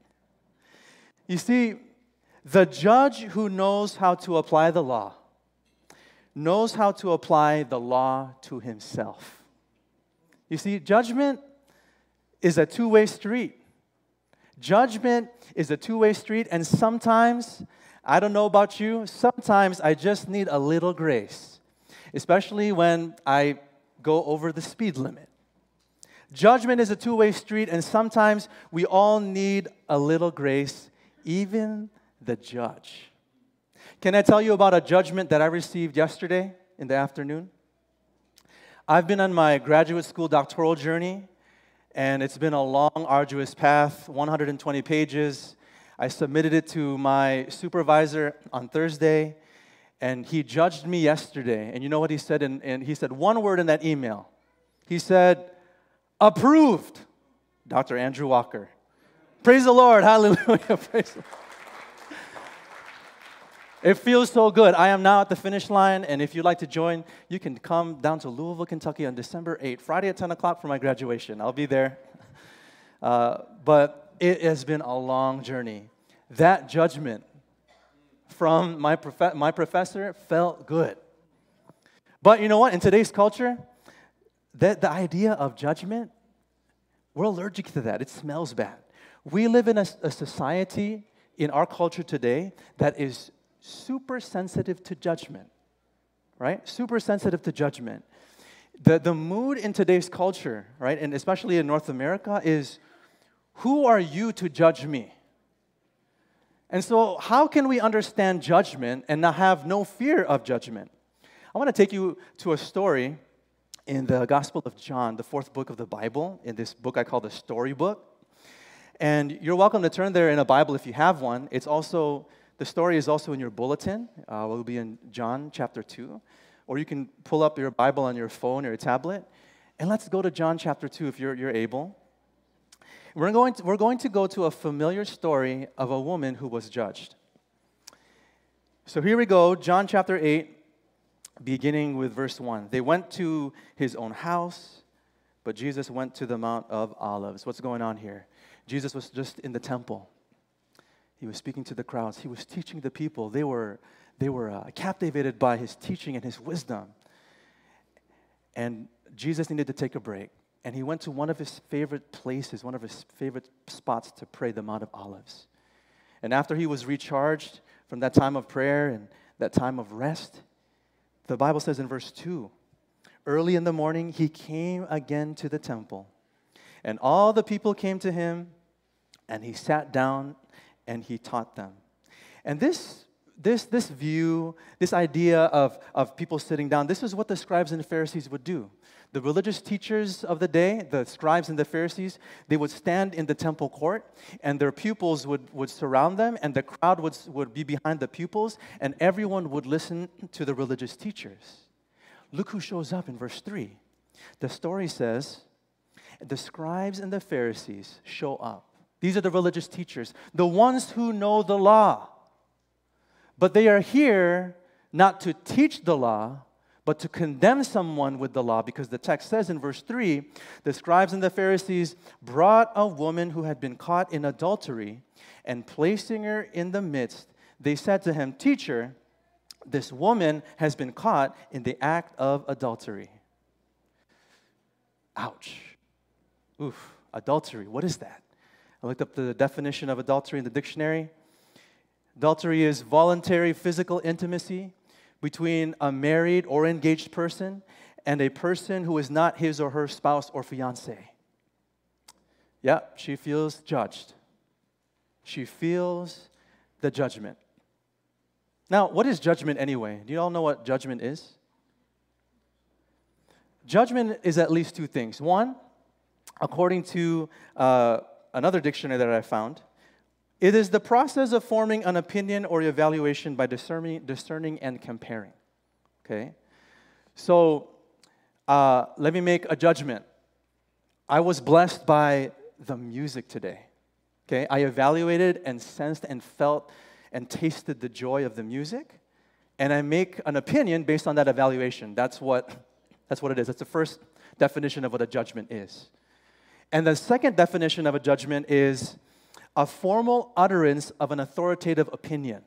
You see, the judge who knows how to apply the law knows how to apply the law to himself. You see, judgment is a two-way street. Judgment is a two-way street, and sometimes, I don't know about you, sometimes I just need a little grace, especially when I go over the speed limit. Judgment is a two-way street, and sometimes we all need a little grace, even the judge. Can I tell you about a judgment that I received yesterday in the afternoon? I've been on my graduate school doctoral journey, and it's been a long, arduous path, one hundred twenty pages. I submitted it to my supervisor on Thursday, and he judged me yesterday. And you know what he said? And, and he said one word in that email. He said, "Approved, Doctor Andrew Walker." Praise the Lord. Hallelujah. Praise the Lord. It feels so good. I am now at the finish line, and if you'd like to join, you can come down to Louisville, Kentucky on December eighth, Friday at ten o'clock for my graduation. I'll be there. Uh, but it has been a long journey. That judgment from my, prof- my professor felt good. But you know what? In today's culture, that the idea of judgment, we're allergic to that. It smells bad. We live in a, a society in our culture today that is super sensitive to judgment. right? Super sensitive to judgment. The, the mood in today's culture, right, and especially in North America, is who are you to judge me? And so how can we understand judgment and not have no fear of judgment? I want to take you to a story in the Gospel of John, the fourth book of the Bible, in this book I call the storybook. And you're welcome to turn there in a Bible if you have one. It's also, the story is also in your bulletin. Uh, it will be in John chapter two. Or you can pull up your Bible on your phone or your tablet. And let's go to John chapter two if you're, you're able. We're going, to, we're going to go to a familiar story of a woman who was judged. So here we go, John chapter eight, beginning with verse one. They went to his own house, but Jesus went to the Mount of Olives. What's going on here? Jesus was just in the temple. He was speaking to the crowds. He was teaching the people. They were, they were uh, captivated by his teaching and his wisdom. And Jesus needed to take a break. And he went to one of his favorite places, one of his favorite spots to pray, the Mount of Olives. And after he was recharged from that time of prayer and that time of rest, the Bible says in verse two, early in the morning, he came again to the temple. And all the people came to him, and he sat down and he taught them. And this, this, this view, this idea of, of people sitting down, this is what the scribes and the Pharisees would do. The religious teachers of the day, the scribes and the Pharisees, they would stand in the temple court, and their pupils would, would surround them, and the crowd would, would be behind the pupils, and everyone would listen to the religious teachers. Look who shows up in verse three. The story says, the scribes and the Pharisees show up. These are the religious teachers, the ones who know the law. But they are here not to teach the law, but to condemn someone with the law, because the text says in verse three, the scribes and the Pharisees brought a woman who had been caught in adultery, and placing her in the midst, they said to him, "Teacher, this woman has been caught in the act of adultery." Ouch. Oof, adultery, what is that? I looked up the definition of adultery in the dictionary. Adultery is voluntary physical intimacy between a married or engaged person and a person who is not his or her spouse or fiancé. Yeah, she feels judged. She feels the judgment. Now, what is judgment anyway? Do you all know what judgment is? Judgment is at least two things. One, according to uh, another dictionary that I found, it is the process of forming an opinion or evaluation by discerning, discerning and comparing. Okay? So, uh, let me make a judgment. I was blessed by the music today. Okay? I evaluated and sensed and felt and tasted the joy of the music, and I make an opinion based on that evaluation. That's what, that's what it is. That's the first definition of what a judgment is. And the second definition of a judgment is a formal utterance of an authoritative opinion.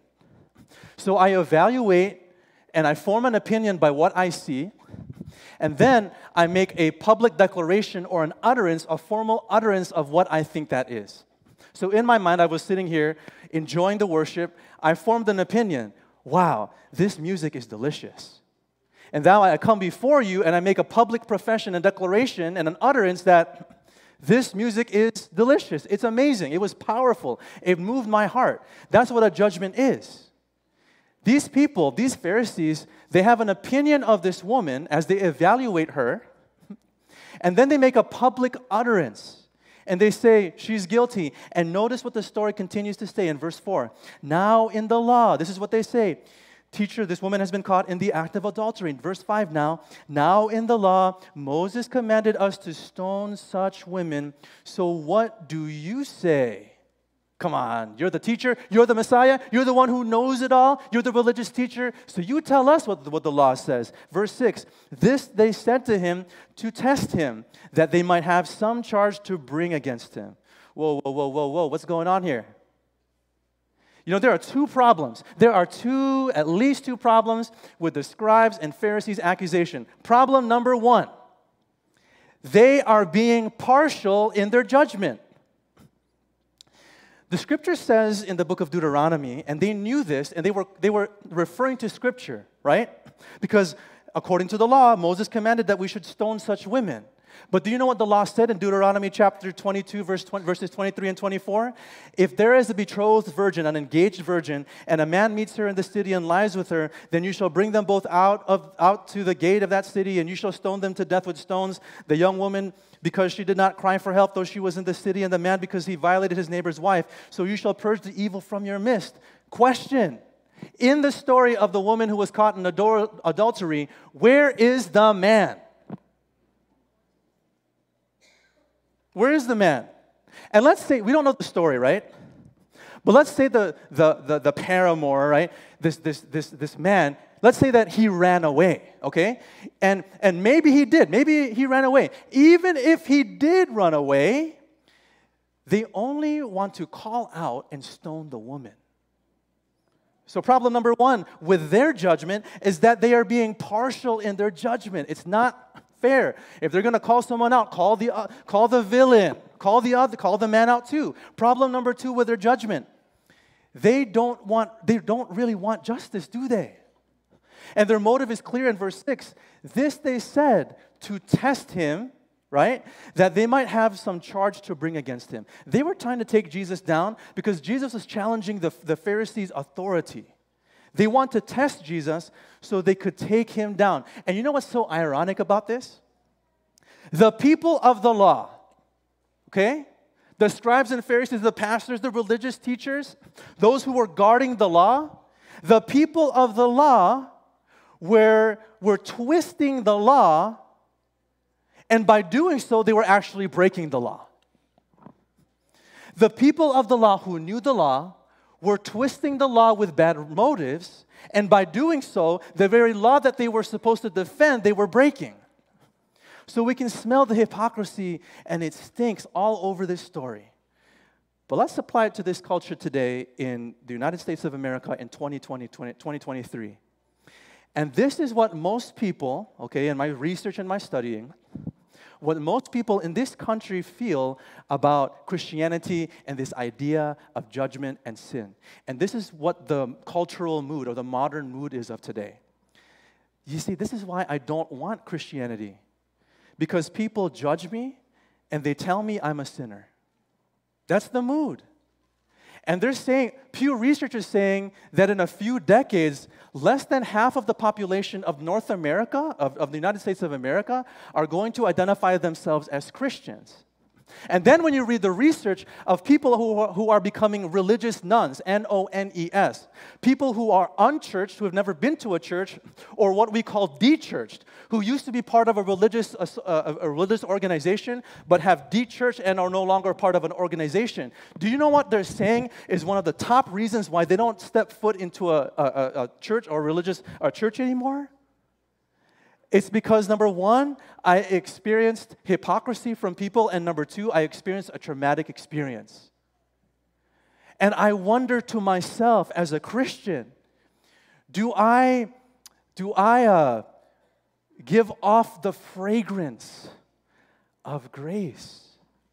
So I evaluate and I form an opinion by what I see, and then I make a public declaration or an utterance, a formal utterance of what I think that is. So in my mind, I was sitting here enjoying the worship. I formed an opinion. Wow, this music is delicious. And now I come before you and I make a public profession and declaration and an utterance that this music is delicious. It's amazing. It was powerful. It moved my heart. That's what a judgment is. These people, these Pharisees, they have an opinion of this woman as they evaluate her, and then they make a public utterance. And they say, she's guilty. And notice what the story continues to say in verse four. Now in the law, this is what they say. Teacher, this woman has been caught in the act of adultery. In verse five now, now in the law, Moses commanded us to stone such women. So what do you say? Come on, you're the teacher, you're the Messiah, you're the one who knows it all, you're the religious teacher, so you tell us what, what the law says. Verse six, this they said to him to test him, that they might have some charge to bring against him. Whoa, whoa, whoa, whoa, whoa, what's going on here? You know, there are two problems. There are two, at least two problems with the scribes and Pharisees' accusation. Problem number one, they are being partial in their judgment. The scripture says in the book of Deuteronomy, and they knew this, and they were, they were referring to scripture, right? Because according to the law, Moses commanded that we should stone such women. But do you know what the law said in Deuteronomy chapter twenty-two, verse twenty, verses twenty-three and twenty-four? If there is a betrothed virgin, an engaged virgin, and a man meets her in the city and lies with her, then you shall bring them both out of out to the gate of that city, and you shall stone them to death with stones. The young woman, because she did not cry for help, though she was in the city, and the man, because he violated his neighbor's wife. So you shall purge the evil from your midst. Question. In the story of the woman who was caught in adul- adultery, where is the man? Where is the man? And let's say, we don't know the story, right? But let's say the, the, the, the paramour, right? This, this, this, this man, let's say that he ran away, okay? And, and maybe he did. Maybe he ran away. Even if he did run away, they only want to call out and stone the woman. So problem number one with their judgment is that they are being partial in their judgment. It's not fair. If they're going to call someone out, call the uh, call the villain, call the other, call the man out too. Problem number two with their judgment, they don't want, they don't really want justice, do they? And their motive is clear in verse six. This they said to test him, right? That they might have some charge to bring against him. They were trying to take Jesus down because Jesus was challenging the, the Pharisees' authority. They want to test Jesus so they could take him down. And you know what's so ironic about this? The people of the law, okay? The scribes and Pharisees, the pastors, the religious teachers, those who were guarding the law, the people of the law were, were twisting the law, and by doing so, they were actually breaking the law. The people of the law who knew the law were twisting the law with bad motives, and by doing so, the very law that they were supposed to defend, they were breaking. So we can smell the hypocrisy, and it stinks all over this story. But let's apply it to this culture today in the United States of America in twenty twenty, twenty twenty-three. And this is what most people, okay, in my research and my studying, what most people in this country feel about Christianity and this idea of judgment and sin. And this is what the cultural mood or the modern mood is of today. You see, this is why I don't want Christianity. Because people judge me and they tell me I'm a sinner. That's the mood. And they're saying, Pew Research is saying that in a few decades, less than half of the population of North America, of, of the United States of America, are going to identify themselves as Christians. And then when you read the research of people who are, who are becoming religious nuns, N O N E S, people who are unchurched, who have never been to a church, or what we call de-churched, who used to be part of a religious, uh, a religious organization, but have de-churched and are no longer part of an organization. Do you know what they're saying is one of the top reasons why they don't step foot into a, a, a church or religious or church anymore? It's because, number one, I experienced hypocrisy from people, and number two, I experienced a traumatic experience. And I wonder to myself, as a Christian, do I, do I uh, give off the fragrance of grace?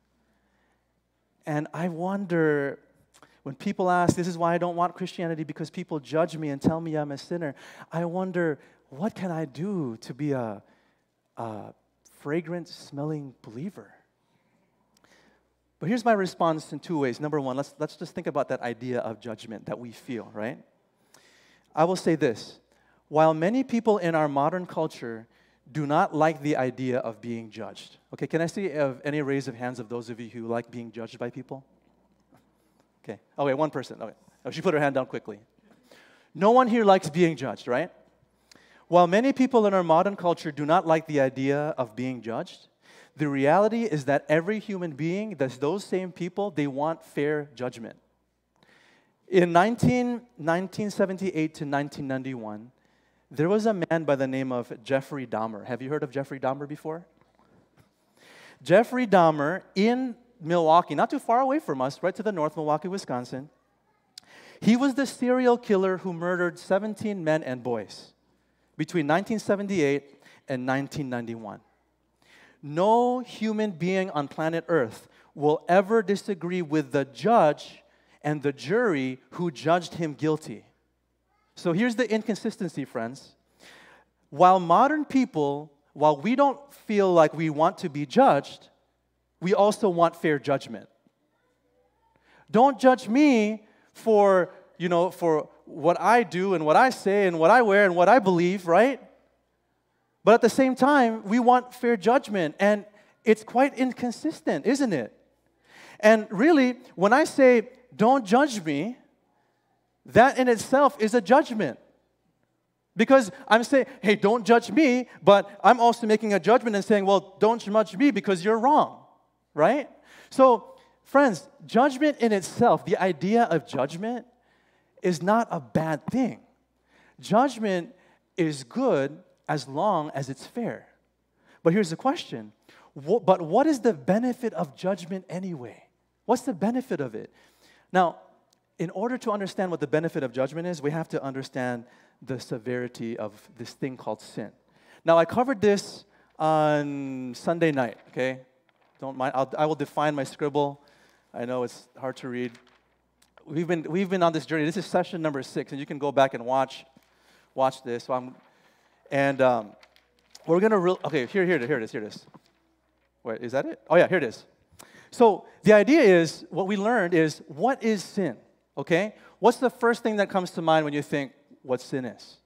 And I wonder, when people ask, this is why I don't want Christianity, because people judge me and tell me I'm a sinner, I wonder, what can I do to be a, a fragrant-smelling believer? But here's my response in two ways. Number one, let's, let's just think about that idea of judgment that we feel, right? I will say this. While many people in our modern culture do not like the idea of being judged. Okay, can I see of any raise of hands of those of you who like being judged by people? Okay. Oh, wait, one person. Okay. Oh, she put her hand down quickly. No one here likes being judged, right? While many people in our modern culture do not like the idea of being judged, the reality is that every human being, that's those same people, they want fair judgment. In nineteen seventy-eight to nineteen ninety-one, there was a man by the name of Jeffrey Dahmer. Have you heard of Jeffrey Dahmer before? Jeffrey Dahmer in Milwaukee, not too far away from us, right to the north, Milwaukee, Wisconsin, he was the serial killer who murdered seventeen men and boys between nineteen seventy-eight and nineteen ninety-one. No human being on planet Earth will ever disagree with the judge and the jury who judged him guilty. So here's the inconsistency, friends. While modern people, while we don't feel like we want to be judged, we also want fair judgment. Don't judge me for, you know, for what I do and what I say and what I wear and what I believe, right? But at the same time, we want fair judgment, and it's quite inconsistent, isn't it? And really, when I say, don't judge me, that in itself is a judgment. Because I'm saying, hey, don't judge me, but I'm also making a judgment and saying, well, don't judge me because you're wrong, right? So, friends, judgment in itself, the idea of judgment, is not a bad thing. Judgment is good as long as it's fair. But here's the question. What, but what is the benefit of judgment anyway? What's the benefit of it? Now, in order to understand what the benefit of judgment is, we have to understand the severity of this thing called sin. Now, I covered this on Sunday night, okay? Don't mind. I'll, I will define my scribble. I know it's hard to read. We've been, we've been on this journey. This is session number six, and you can go back and watch, watch this. So I'm, and um, we're going to, re- okay, here, here, here it is, here it is. Wait, is that it? Oh, yeah, here it is. So the idea is, what we learned is, what is sin, okay? What's the first thing that comes to mind when you think what sin is?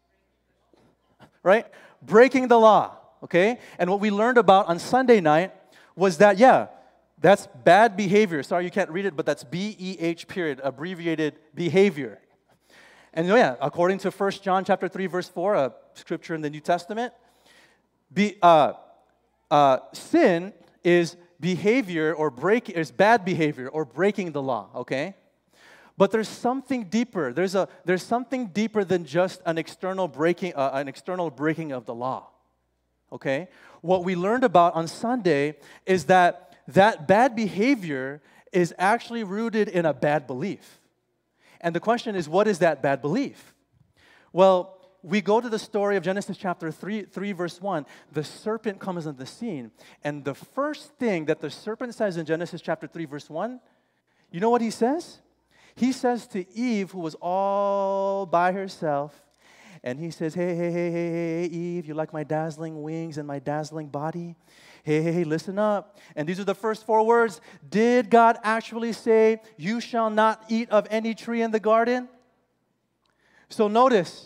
Right? Breaking the law, okay? And what we learned about on Sunday night was that, yeah, that's bad behavior. Sorry, you can't read it, but that's B E H period, abbreviated behavior. And yeah, according to First John chapter three, verse four, a scripture in the New Testament, be, uh, uh, sin is behavior or break is bad behavior or breaking the law, okay? But there's something deeper. There's a there's something deeper than just an external breaking uh, an external breaking of the law. Okay? What we learned about on Sunday is that that bad behavior is actually rooted in a bad belief. And the question is, what is that bad belief? Well, we go to the story of Genesis chapter three, three, verse one. The serpent comes on the scene. And the first thing that the serpent says in Genesis chapter three, verse one, you know what he says? He says to Eve, who was all by herself, and he says, hey, hey, hey, hey, hey, Eve, you like my dazzling wings and my dazzling body? Hey, hey, hey, listen up. And these are the first four words. Did God actually say, you shall not eat of any tree in the garden? So notice,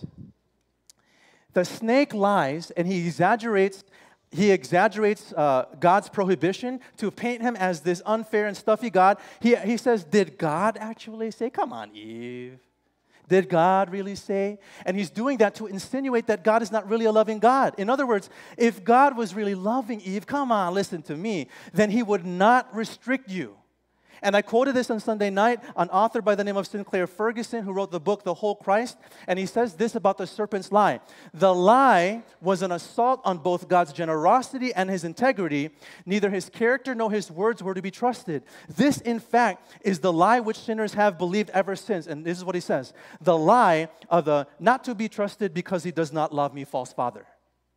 the snake lies and he exaggerates He exaggerates uh, God's prohibition to paint him as this unfair and stuffy God. He, he says, did God actually say? Come on, Eve. Did God really say? And he's doing that to insinuate that God is not really a loving God. In other words, if God was really loving Eve, come on, listen to me, then he would not restrict you. And I quoted this on Sunday night, an author by the name of Sinclair Ferguson, who wrote the book, The Whole Christ, and he says this about the serpent's lie. The lie was an assault on both God's generosity and his integrity. Neither his character nor his words were to be trusted. This, in fact, is the lie which sinners have believed ever since. And this is what he says. The lie of the not to be trusted because he does not love me, false father.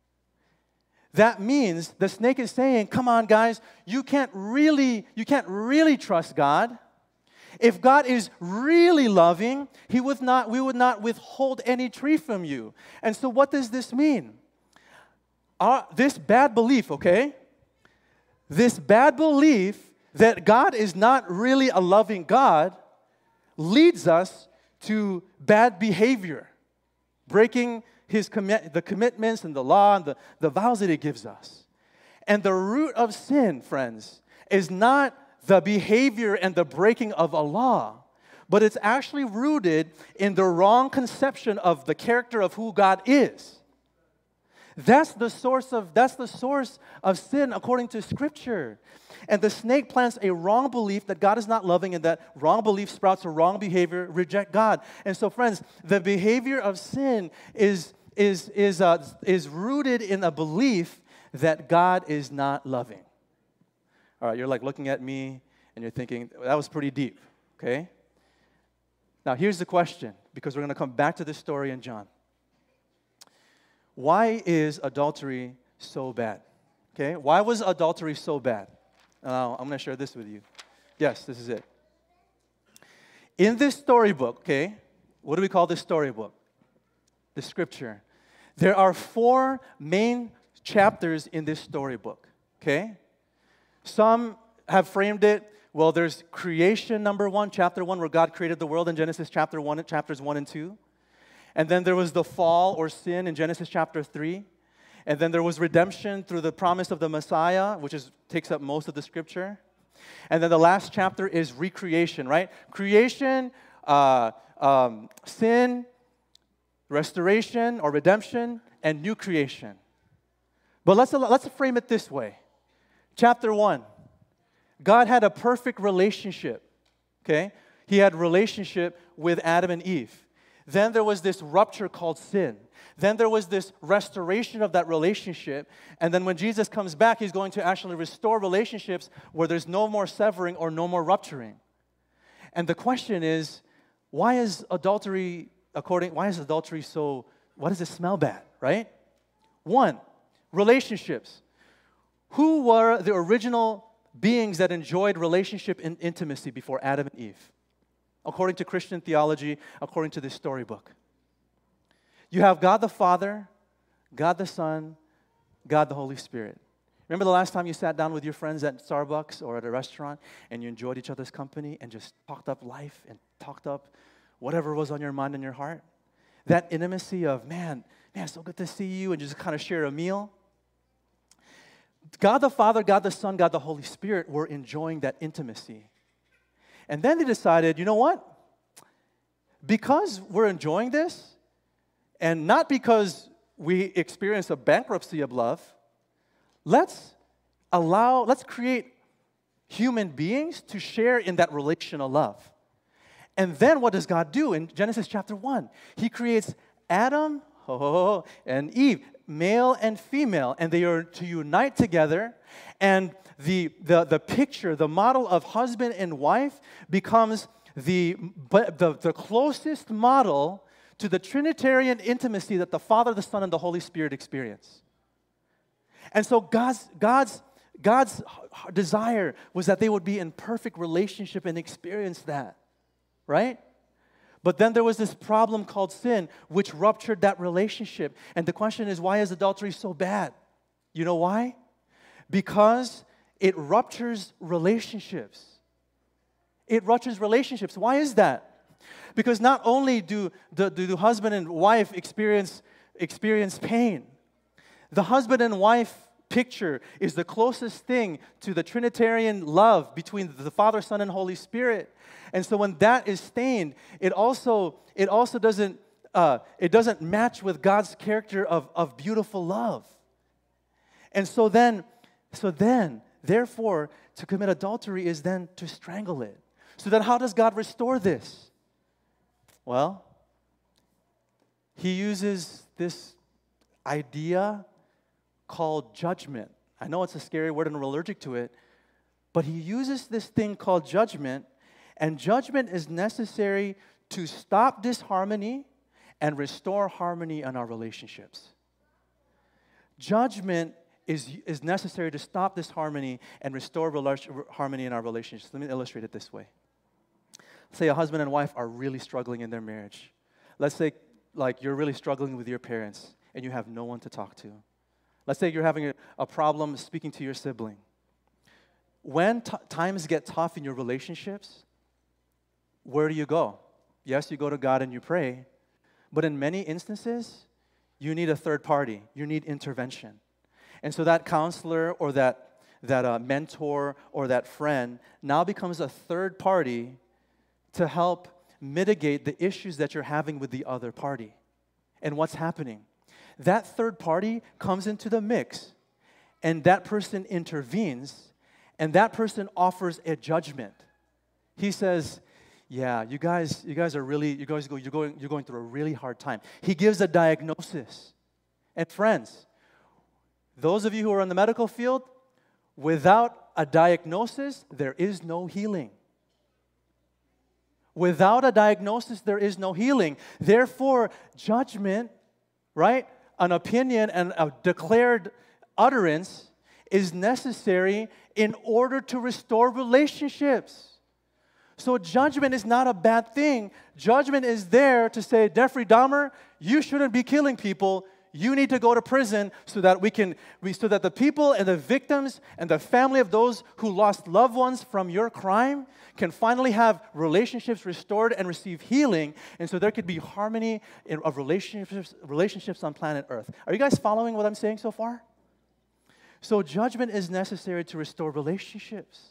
That means the snake is saying, come on, guys, you can't really, you can't really trust God. If God is really loving, he would not, we would not withhold any tree from you. And so what does this mean? Our, this bad belief, okay? This bad belief that God is not really a loving God leads us to bad behavior, breaking His commit, the commitments and the law and the, the vows that he gives us. And the root of sin, friends, is not the behavior and the breaking of a law, but it's actually rooted in the wrong conception of the character of who God is. That's the source of, that's the source of sin according to Scripture. And the snake plants a wrong belief that God is not loving, and that wrong belief sprouts a wrong behavior, reject God. And so, friends, the behavior of sin is is, is, uh, is rooted in a belief that God is not loving. All right, you're like looking at me and you're thinking, that was pretty deep, okay? Now, here's the question, because we're going to come back to this story in John. Why is adultery so bad? Okay, why was adultery so bad? Uh, I'm going to share this with you. Yes, this is it. In this storybook, okay, what do we call this storybook? The scripture. There are four main chapters in this storybook, okay? Some have framed it, well, there's creation, number one, chapter one, where God created the world in Genesis chapter one, chapters one and two. And then there was the fall or sin in Genesis chapter three. And then there was redemption through the promise of the Messiah, which is, takes up most of the scripture. And then the last chapter is recreation, right? Creation, uh, um, sin, restoration or redemption, and new creation. But let's, let's frame it this way. Chapter one, God had a perfect relationship, okay? He had relationship with Adam and Eve. Then there was this rupture called sin. Then there was this restoration of that relationship. And then when Jesus comes back, he's going to actually restore relationships where there's no more severing or no more rupturing. And the question is, why is adultery, according, why is adultery so, why does it smell bad, right? One, relationships. Who were the original beings that enjoyed relationship and intimacy before Adam and Eve? According to Christian theology, according to this storybook. You have God the Father, God the Son, God the Holy Spirit. Remember the last time you sat down with your friends at Starbucks or at a restaurant and you enjoyed each other's company and just talked up life and talked up whatever was on your mind and your heart? That intimacy of, man, man, so good to see you, and just kind of share a meal. God the Father, God the Son, God the Holy Spirit were enjoying that intimacy. And then they decided, you know what? Because we're enjoying this, and not because we experience a bankruptcy of love, let's allow, let's create human beings to share in that relational love. And then what does God do in Genesis chapter one? He creates Adam oh, and Eve, male and female, and they are to unite together, and the, the, the picture, the model of husband and wife becomes the, the, the closest model to the Trinitarian intimacy that the Father, the Son, and the Holy Spirit experience. And so God's, God's, God's desire was that they would be in perfect relationship and experience that, right? But then there was this problem called sin, which ruptured that relationship. And the question is, why is adultery so bad? You know why? Because it ruptures relationships. It ruptures relationships. Why is that? Because not only do the, do the husband and wife experience, experience pain, the husband and wife picture is the closest thing to the Trinitarian love between the Father, Son, and Holy Spirit. And so when that is stained, it also, it also doesn't, uh, it doesn't match with God's character of, of beautiful love. And so then, so then, therefore, to commit adultery is then to strangle it. So then how does God restore this? Well, he uses this idea called judgment. I know it's a scary word and we're allergic to it, but he uses this thing called judgment, and judgment is necessary to stop disharmony and restore harmony in our relationships. Judgment is, is necessary to stop disharmony and restore harmony in our relationships. Let me illustrate it this way. Say a husband and wife are really struggling in their marriage. Let's say like you're really struggling with your parents and you have no one to talk to. Let's say you're having a, a problem speaking to your sibling. When t- times get tough in your relationships, where do you go? Yes, you go to God and you pray, but in many instances, you need a third party. You need intervention. And so that counselor or that, that uh, mentor or that friend now becomes a third party to help mitigate the issues that you're having with the other party. And what's happening? That third party comes into the mix, and that person intervenes, and that person offers a judgment. He says, yeah, you guys, you guys are really, you guys go, you're going, you're going through a really hard time. He gives a diagnosis. And friends, those of you who are in the medical field, without a diagnosis, there is no healing. Without a diagnosis, there is no healing. Therefore, judgment, right, an opinion and a declared utterance is necessary in order to restore relationships. So judgment is not a bad thing. Judgment is there to say, Jeffrey Dahmer, you shouldn't be killing people. You need to go to prison so that we can, we, so that the people and the victims and the family of those who lost loved ones from your crime can finally have relationships restored and receive healing, and so there could be harmony in, of relationships, relationships on planet Earth. Are you guys following what I'm saying so far? So judgment is necessary to restore relationships.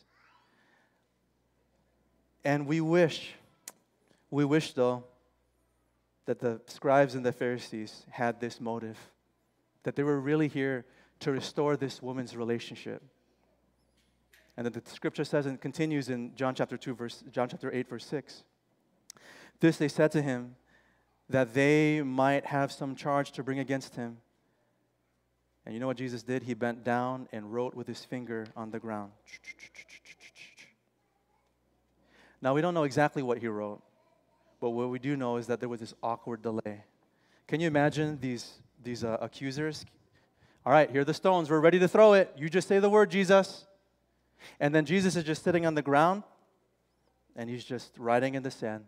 And we wish, we wish though, that the scribes and the Pharisees had this motive, that they were really here to restore this woman's relationship. And then the scripture says, and continues in John chapter two, verse John chapter eight, verse six. This they said to him, that they might have some charge to bring against him. And you know what Jesus did? He bent down and wrote with his finger on the ground. Now we don't know exactly what he wrote. But what we do know is that there was this awkward delay. Can you imagine these, these uh, accusers? All right, here are the stones. We're ready to throw it. You just say the word, Jesus. And then Jesus is just sitting on the ground, and he's just writing in the sand.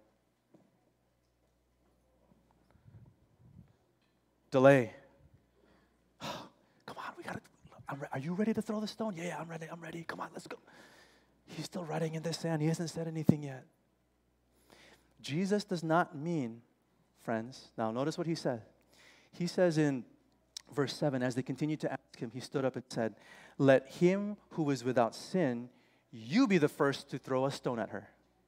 Delay. Come on, we got to. Re- are you ready to throw the stone? Yeah, yeah, I'm ready. I'm ready. Come on, let's go. He's still writing in the sand. He hasn't said anything yet. Jesus does not mean, friends, now notice what he said. He says in verse seven, as they continued to ask him, he stood up and said, let him who is without sin, you be the first to throw a stone at her.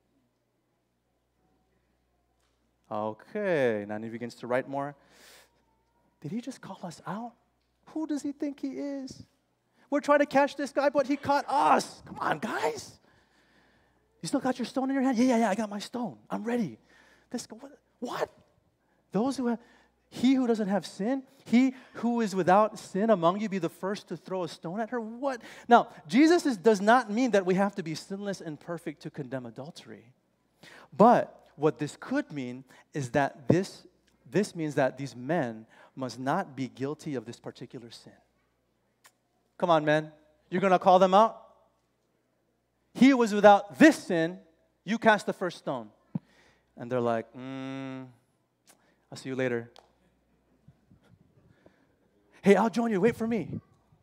Okay, now he begins to write more. Did he just call us out? Who does he think he is? We're trying to catch this guy, but he caught us. Come on, guys. You still got your stone in your hand? Yeah, yeah, yeah, I got my stone. I'm ready. Let's go. What? what? Those who have, he who doesn't have sin, he who is without sin among you be the first to throw a stone at her? What? Now, Jesus is, does not mean that we have to be sinless and perfect to condemn adultery. But what this could mean is that this, this means that these men must not be guilty of this particular sin. Come on, men. You're going to call them out? He who was without this sin, you cast the first stone. And they're like, mm, I'll see you later. Hey, I'll join you. Wait for me.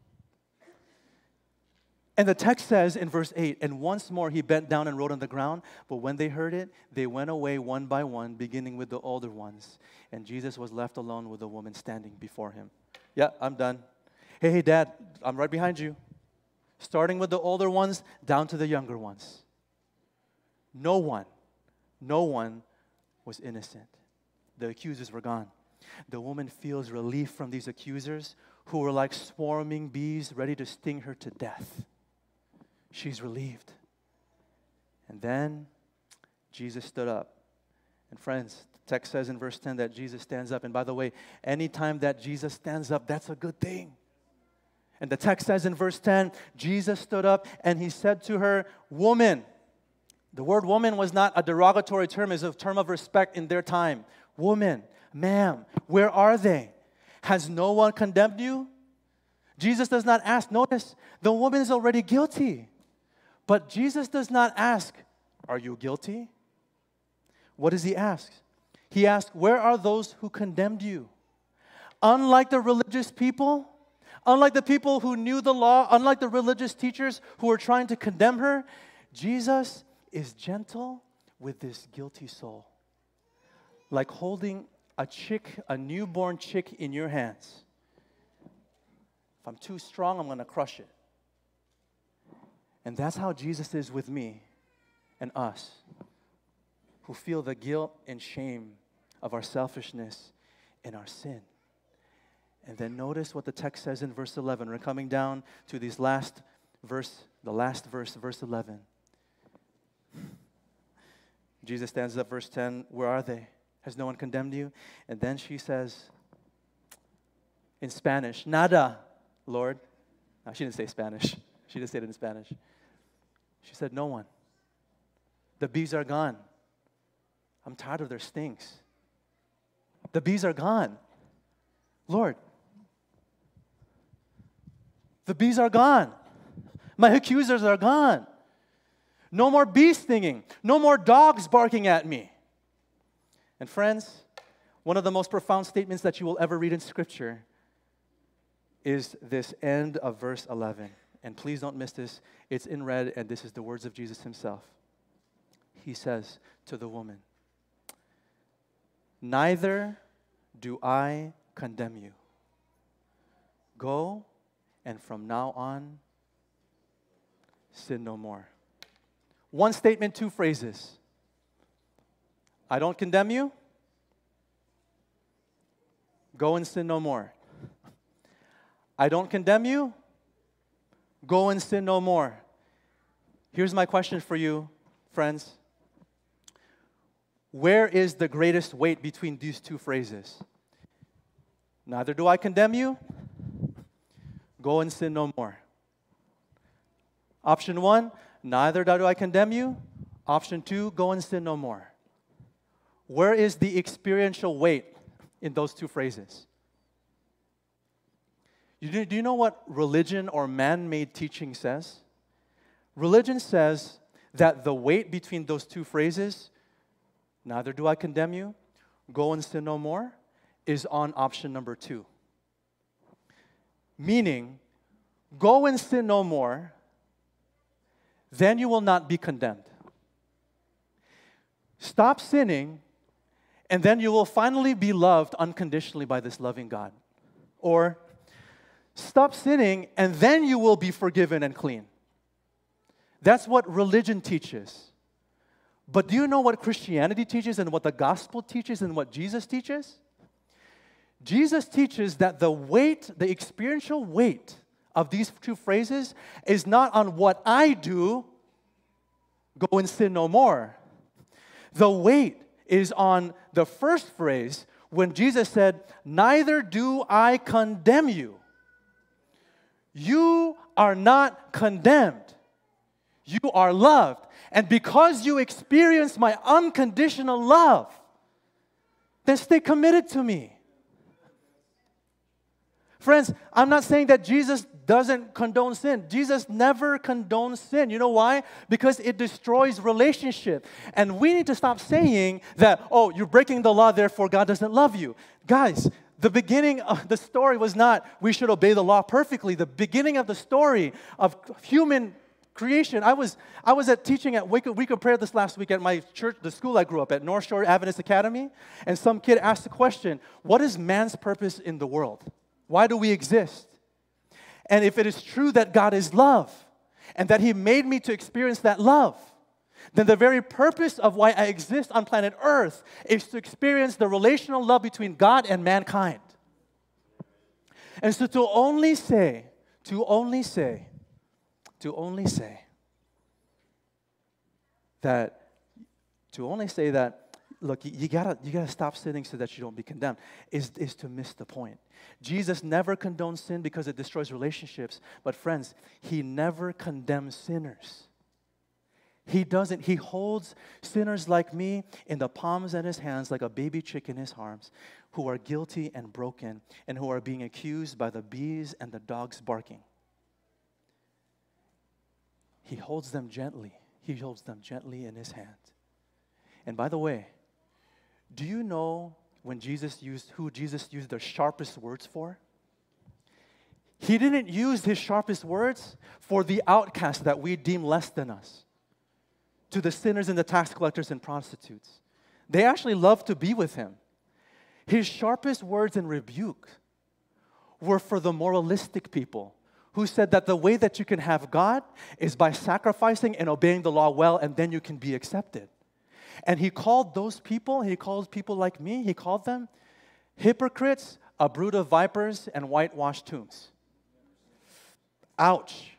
And the text says in verse eight, and once more he bent down and wrote on the ground. But when they heard it, they went away one by one, beginning with the older ones. And Jesus was left alone with the woman standing before him. Yeah, I'm done. Hey, hey, Dad, I'm right behind you. Starting with the older ones, down to the younger ones. No one, no one was innocent. The accusers were gone. The woman feels relief from these accusers who were like swarming bees ready to sting her to death. She's relieved. And then Jesus stood up. And friends, the text says in verse ten that Jesus stands up. And by the way, anytime that Jesus stands up, that's a good thing. And the text says in verse ten, Jesus stood up and he said to her, woman. The word woman was not a derogatory term, it's a term of respect in their time. Woman, ma'am, where are they? Has no one condemned you? Jesus does not ask. Notice, the woman is already guilty. But Jesus does not ask, are you guilty? What does he ask? He asks, where are those who condemned you? Unlike the religious people, unlike the people who knew the law, unlike the religious teachers who were trying to condemn her, Jesus is gentle with this guilty soul. Like holding a chick, a newborn chick in your hands. If I'm too strong, I'm going to crush it. And that's how Jesus is with me and us, who feel the guilt and shame of our selfishness and our sin. And then notice what the text says in verse eleven. We're coming down to these last verse, the last verse, verse eleven. Jesus stands up, verse ten, where are they? Has no one condemned you? And then she says, in Spanish, nada, Lord. No, she didn't say Spanish. She just said it in Spanish. She said, no one. The bees are gone. I'm tired of their stings. The bees are gone. Lord, the bees are gone. My accusers are gone. No more bee stinging. No more dogs barking at me. And friends, one of the most profound statements that you will ever read in Scripture is this end of verse eleven. And please don't miss this. It's in red, and this is the words of Jesus himself. He says to the woman, "Neither do I condemn you. Go, and from now on, sin no more." One statement, two phrases. I don't condemn you. Go and sin no more. I don't condemn you. Go and sin no more. Here's my question for you, friends. Where is the greatest weight between these two phrases? Neither do I condemn you. Go and sin no more. Option one, neither do I condemn you. Option two, go and sin no more. Where is the experiential weight in those two phrases? You do, do you know what religion or man-made teaching says? Religion says that the weight between those two phrases, neither do I condemn you, go and sin no more, is on option number two. Meaning, go and sin no more, then you will not be condemned. Stop sinning, and then you will finally be loved unconditionally by this loving God. Or, stop sinning, and then you will be forgiven and clean. That's what religion teaches. But do you know what Christianity teaches and what the gospel teaches and what Jesus teaches? Jesus teaches that the weight, the experiential weight of these two phrases is not on what I do, go and sin no more. The weight is on the first phrase when Jesus said, neither do I condemn you. You are not condemned. You are loved. And because you experience my unconditional love, then stay committed to me. Friends, I'm not saying that Jesus doesn't condone sin. Jesus never condones sin. You know why? Because it destroys relationship. And we need to stop saying that, oh, you're breaking the law, therefore God doesn't love you. Guys, the beginning of the story was not we should obey the law perfectly. The beginning of the story of human creation. I was I was at teaching at Week of, Week of Prayer this last week at my church, the school I grew up at, North Shore Adventist Academy, and some kid asked the question, what is man's purpose in the world? Why do we exist? And if it is true that God is love, and that He made me to experience that love, then the very purpose of why I exist on planet Earth is to experience the relational love between God and mankind. And so to only say, to only say, to only say that, to only say that, look, you, you gotta you gotta stop sinning so that you don't be condemned, is, is to miss the point. Jesus never condones sin because it destroys relationships, but friends, He never condemns sinners. He doesn't. He holds sinners like me in the palms of His hands like a baby chick in His arms who are guilty and broken and who are being accused by the bees and the dogs barking. He holds them gently. He holds them gently in His hand. And by the way, do you know when Jesus used, who Jesus used the sharpest words for? He didn't use His sharpest words for the outcast that we deem less than us, to the sinners and the tax collectors and prostitutes. They actually loved to be with Him. His sharpest words in rebuke were for the moralistic people who said that the way that you can have God is by sacrificing and obeying the law well, and then you can be accepted. And He called those people, He called people like me, He called them hypocrites, a brood of vipers, and whitewashed tombs. Ouch.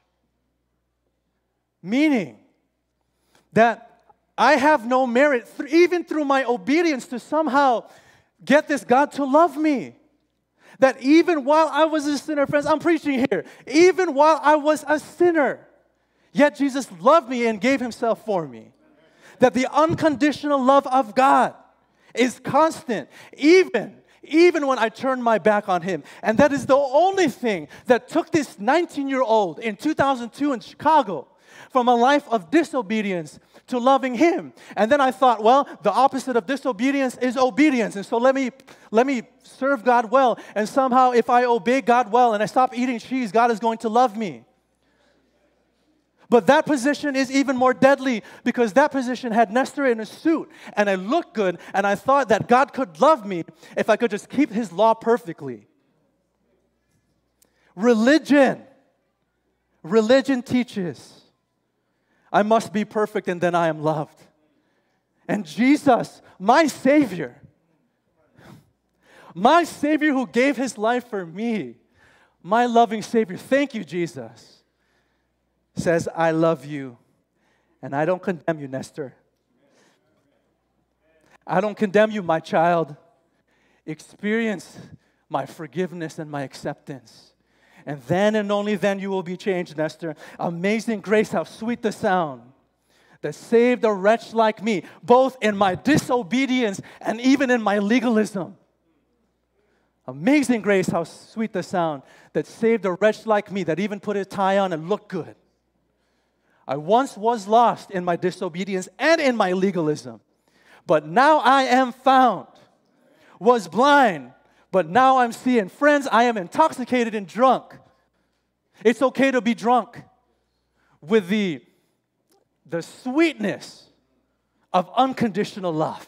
Meaning that I have no merit, th- even through my obedience, to somehow get this God to love me. That even while I was a sinner, friends, I'm preaching here, even while I was a sinner, yet Jesus loved me and gave Himself for me. That the unconditional love of God is constant, even, even when I turn my back on Him. And that is the only thing that took this nineteen-year-old in two thousand two in Chicago from a life of disobedience to loving Him. And then I thought, well, the opposite of disobedience is obedience. And so let me, let me serve God well. And somehow if I obey God well and I stop eating cheese, God is going to love me. But that position is even more deadly because that position had Nestor in a suit and I looked good and I thought that God could love me if I could just keep His law perfectly. Religion. Religion teaches I must be perfect and then I am loved. And Jesus, my Savior, my Savior who gave His life for me, my loving Savior, thank you, Jesus, says, I love you, and I don't condemn you, Nestor. I don't condemn you, my child. Experience my forgiveness and my acceptance. And then and only then you will be changed, Nestor. Amazing grace, how sweet the sound that saved a wretch like me, both in my disobedience and even in my legalism. Amazing grace, how sweet the sound that saved a wretch like me, that even put a tie on and looked good. I once was lost in my disobedience and in my legalism, but now I am found. Was blind, but now I'm seeing. Friends, I am intoxicated and drunk. It's okay to be drunk with the, the sweetness of unconditional love.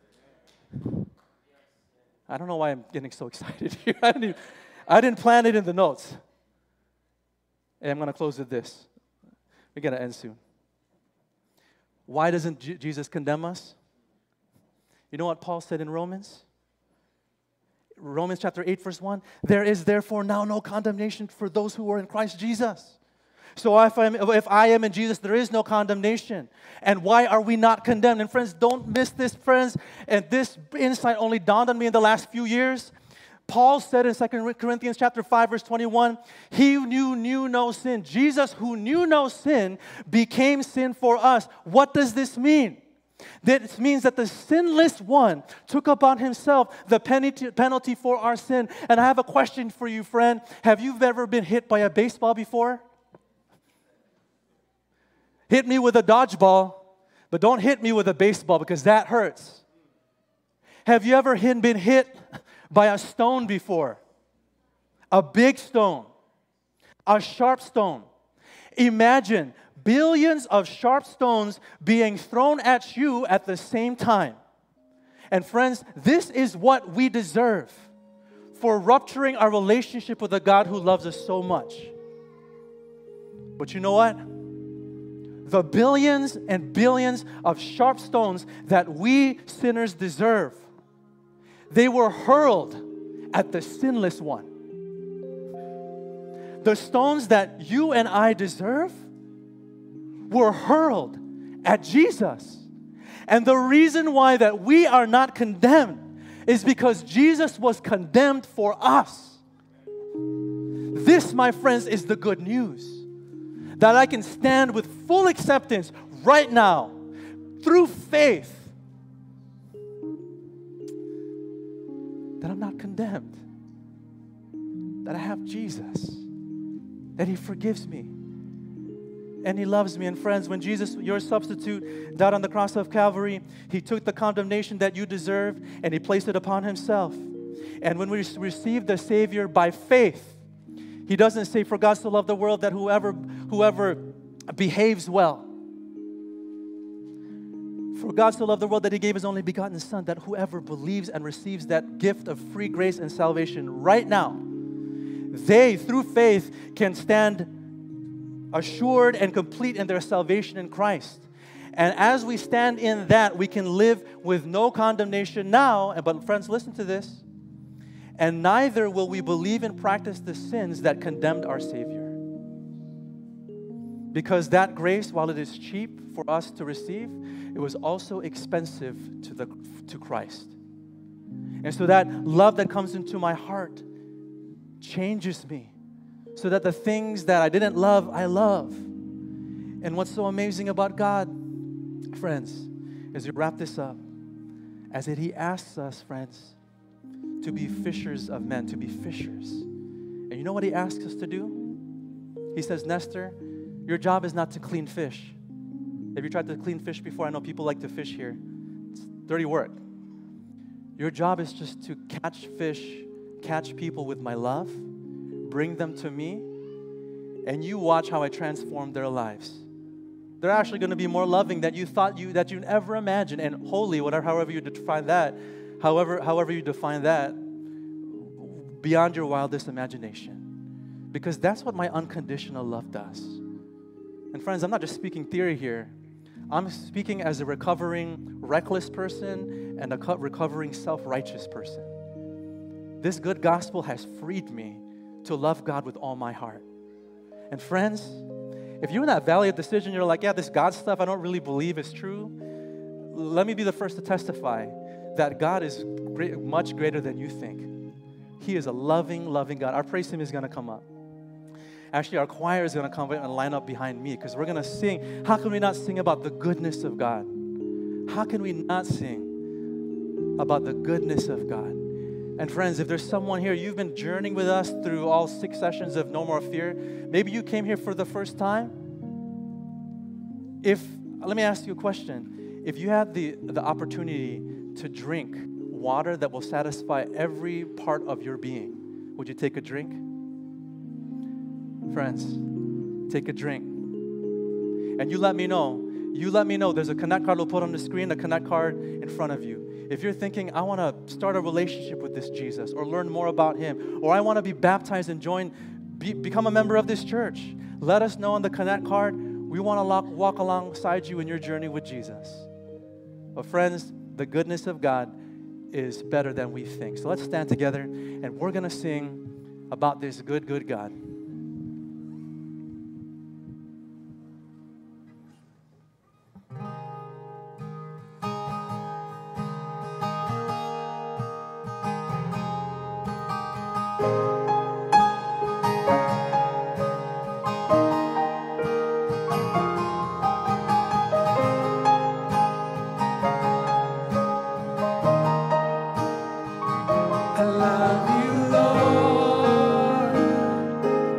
I don't know why I'm getting so excited here. I didn't, even, I didn't plan it in the notes. And I'm going to close with this. We're going to end soon. Why doesn't J- Jesus condemn us? You know what Paul said in Romans? Romans chapter eight, verse one. There is therefore now no condemnation for those who are in Christ Jesus. So if, I'm, if I am in Jesus, there is no condemnation. And why are we not condemned? And friends, don't miss this, friends. And this insight only dawned on me in the last few years. Paul said in Second Corinthians chapter five, verse twenty-one, He who knew no sin, Jesus who knew no sin, became sin for us. What does this mean? This means that the sinless one took upon Himself the penalty for our sin. And I have a question for you, friend. Have you ever been hit by a baseball before? Hit me with a dodgeball, but don't hit me with a baseball because that hurts. Have you ever hit, been hit by a stone before? A big stone, a sharp stone. Imagine billions of sharp stones being thrown at you at the same time. And friends, this is what we deserve for rupturing our relationship with a God who loves us so much. But you know what? The billions and billions of sharp stones that we sinners deserve, they were hurled at the sinless one. The stones that you and I deserve were hurled at Jesus. And the reason why that we are not condemned is because Jesus was condemned for us. This, my friends, is the good news. That I can stand with full acceptance right now through faith that I'm not condemned, that I have Jesus, that He forgives me, and He loves me. And friends, when Jesus, your substitute, died on the cross of Calvary, He took the condemnation that you deserved and He placed it upon Himself. And when we receive the Savior by faith, He doesn't say, for God so loved the world that whoever, whoever behaves well. For God so loved the world that He gave His only begotten Son, that whoever believes and receives that gift of free grace and salvation right now, they, through faith, can stand assured and complete in their salvation in Christ. And as we stand in that, we can live with no condemnation now. But friends, listen to this. And neither will we believe and practice the sins that condemned our Savior. Because that grace, while it is cheap for us to receive, it was also expensive to, the, to Christ. And so that love that comes into my heart changes me so that the things that I didn't love, I love. And what's so amazing about God, friends, as we wrap this up, as that He asks us, friends, to be fishers of men, to be fishers. And you know what He asks us to do? He says, Nestor, Your job is not to clean fish. Have you tried to clean fish before? I know people like to fish here. It's dirty work. Your job is just to catch fish, catch people with my love, bring them to me, and you watch how I transform their lives. They're actually going to be more loving than you thought you that you ever imagined, and holy, whatever, however you define that, however, however you define that, beyond your wildest imagination. Because that's what my unconditional love does. And friends, I'm not just speaking theory here. I'm speaking as a recovering reckless person and a co- recovering self-righteous person. This good gospel has freed me to love God with all my heart. And friends, if you're in that valley of decision, you're like, yeah, this God stuff I don't really believe is true. Let me be the first to testify that God is great, much greater than you think. He is a loving, loving God. Our praise team is going to come up. Actually, our choir is going to come and line up behind me because we're going to sing. How can we not sing about the goodness of God? How can we not sing about the goodness of God? And friends, if there's someone here, you've been journeying with us through all six sessions of No More Fear. Maybe you came here for the first time. If, let me ask you a question. If you had the, the opportunity to drink water that will satisfy every part of your being, would you take a drink? Friends, take a drink. And you let me know. You let me know. There's a Connect card we'll put on the screen, a Connect card in front of you. If you're thinking, I want to start a relationship with this Jesus or learn more about Him, or I want to be baptized and join, be, become a member of this church, let us know on the Connect card. We want to walk, walk alongside you in your journey with Jesus. But friends, the goodness of God is better than we think. So let's stand together and we're going to sing about this good, good God. I love you, Lord.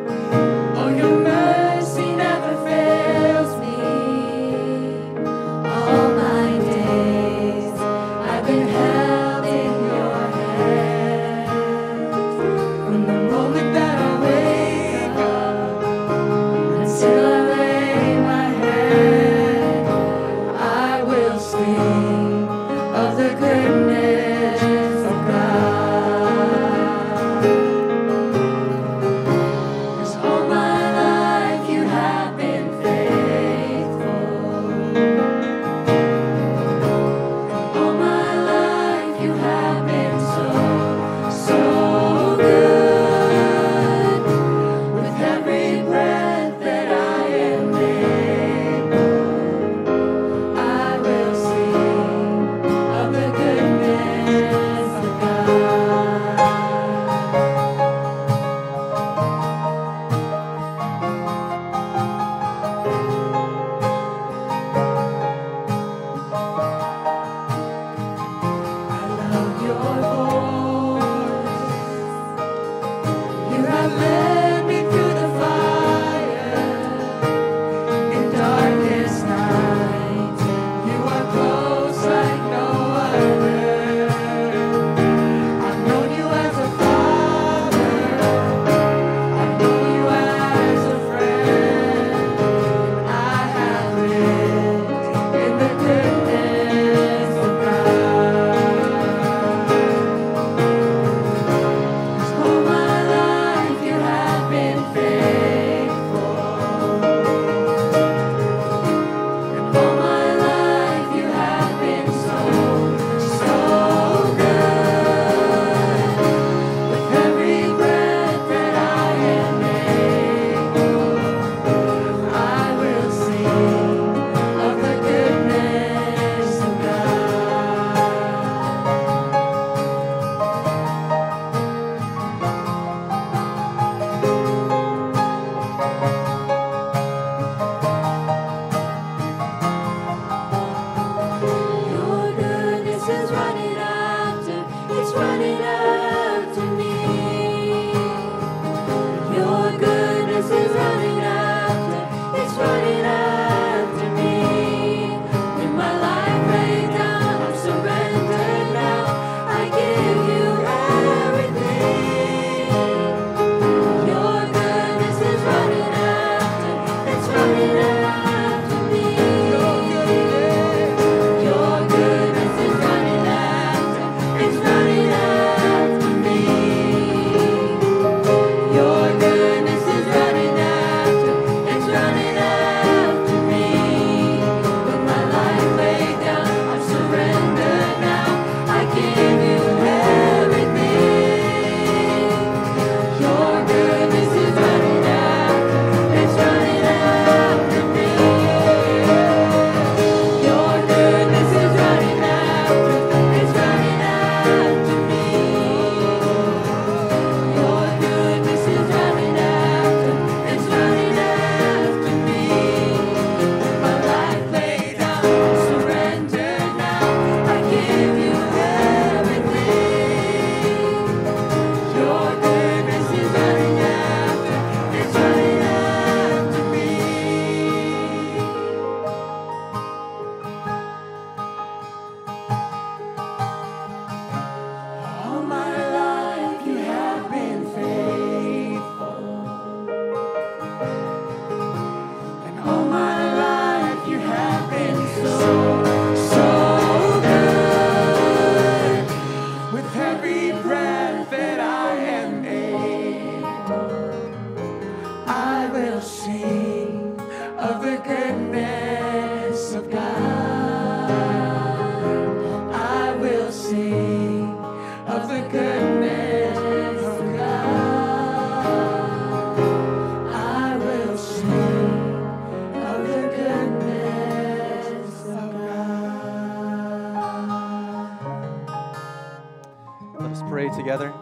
Let's pray together.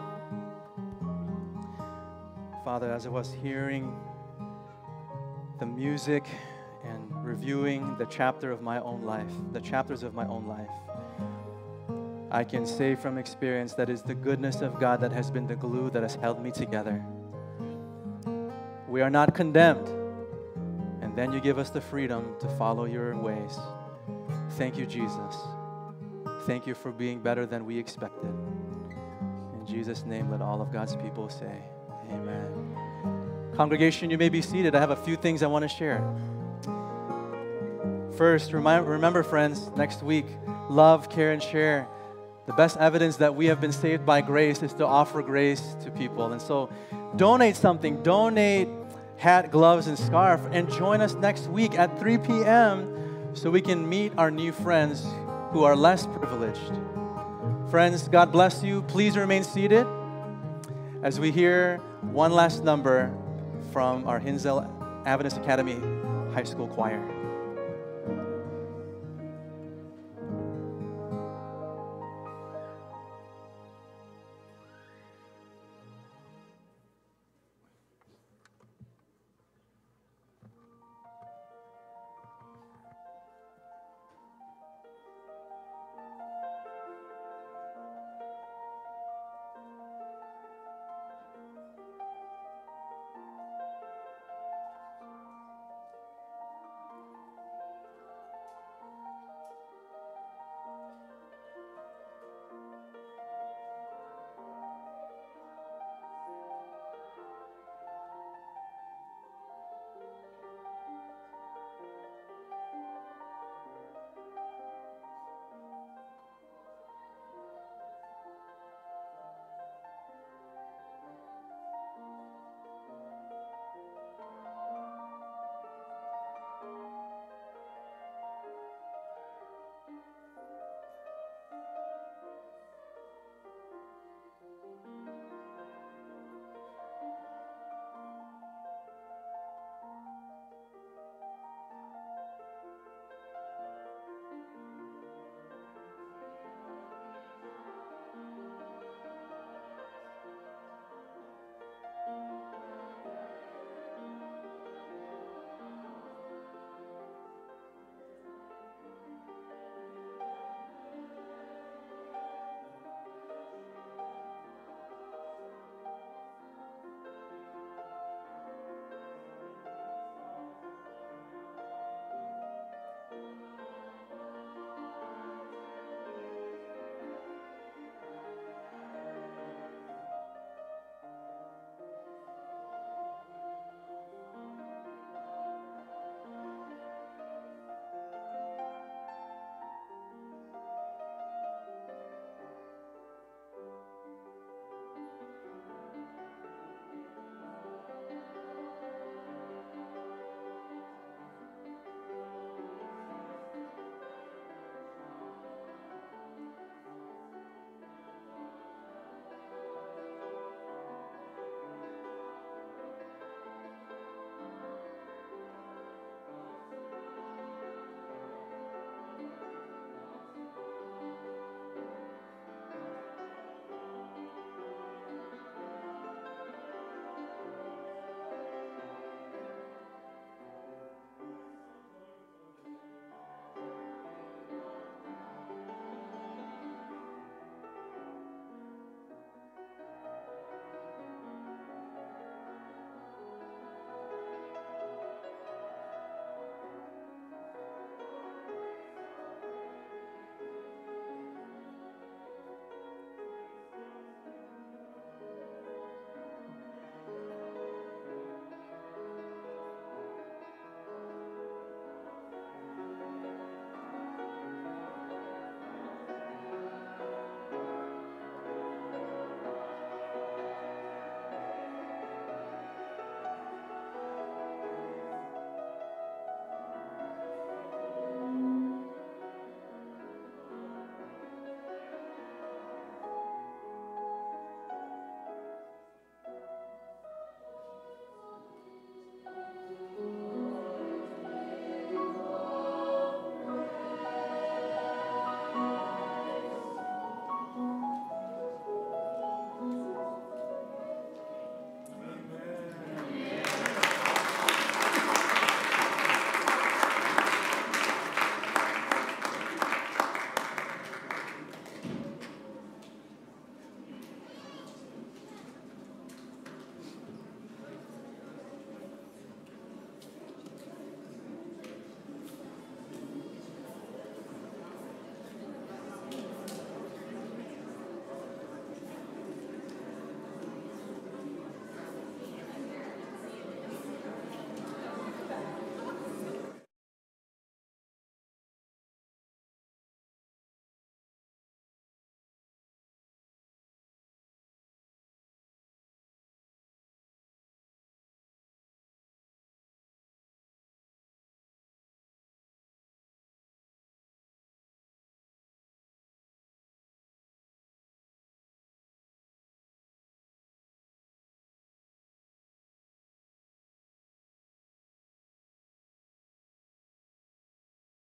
Father, as I was hearing the music and reviewing the chapter of my own life, the chapters of my own life, I can say from experience that it's the goodness of God that has been the glue that has held me together. We are not condemned, and then you give us the freedom to follow your ways. Thank you, Jesus. Thank you for being better than we expected. In Jesus' name, let all of God's people say, amen. Congregation, you may be seated. I have a few things I want to share. First, remind, remember, friends, next week, love, care, and share. The best evidence that we have been saved by grace is to offer grace to people. And so donate something. Donate hat, gloves, and scarf. And join us next week at three p.m. so we can meet our new friends who are less privileged. Friends, God bless you. Please remain seated as we hear one last number from our Hinsdale Adventist Academy High School Choir.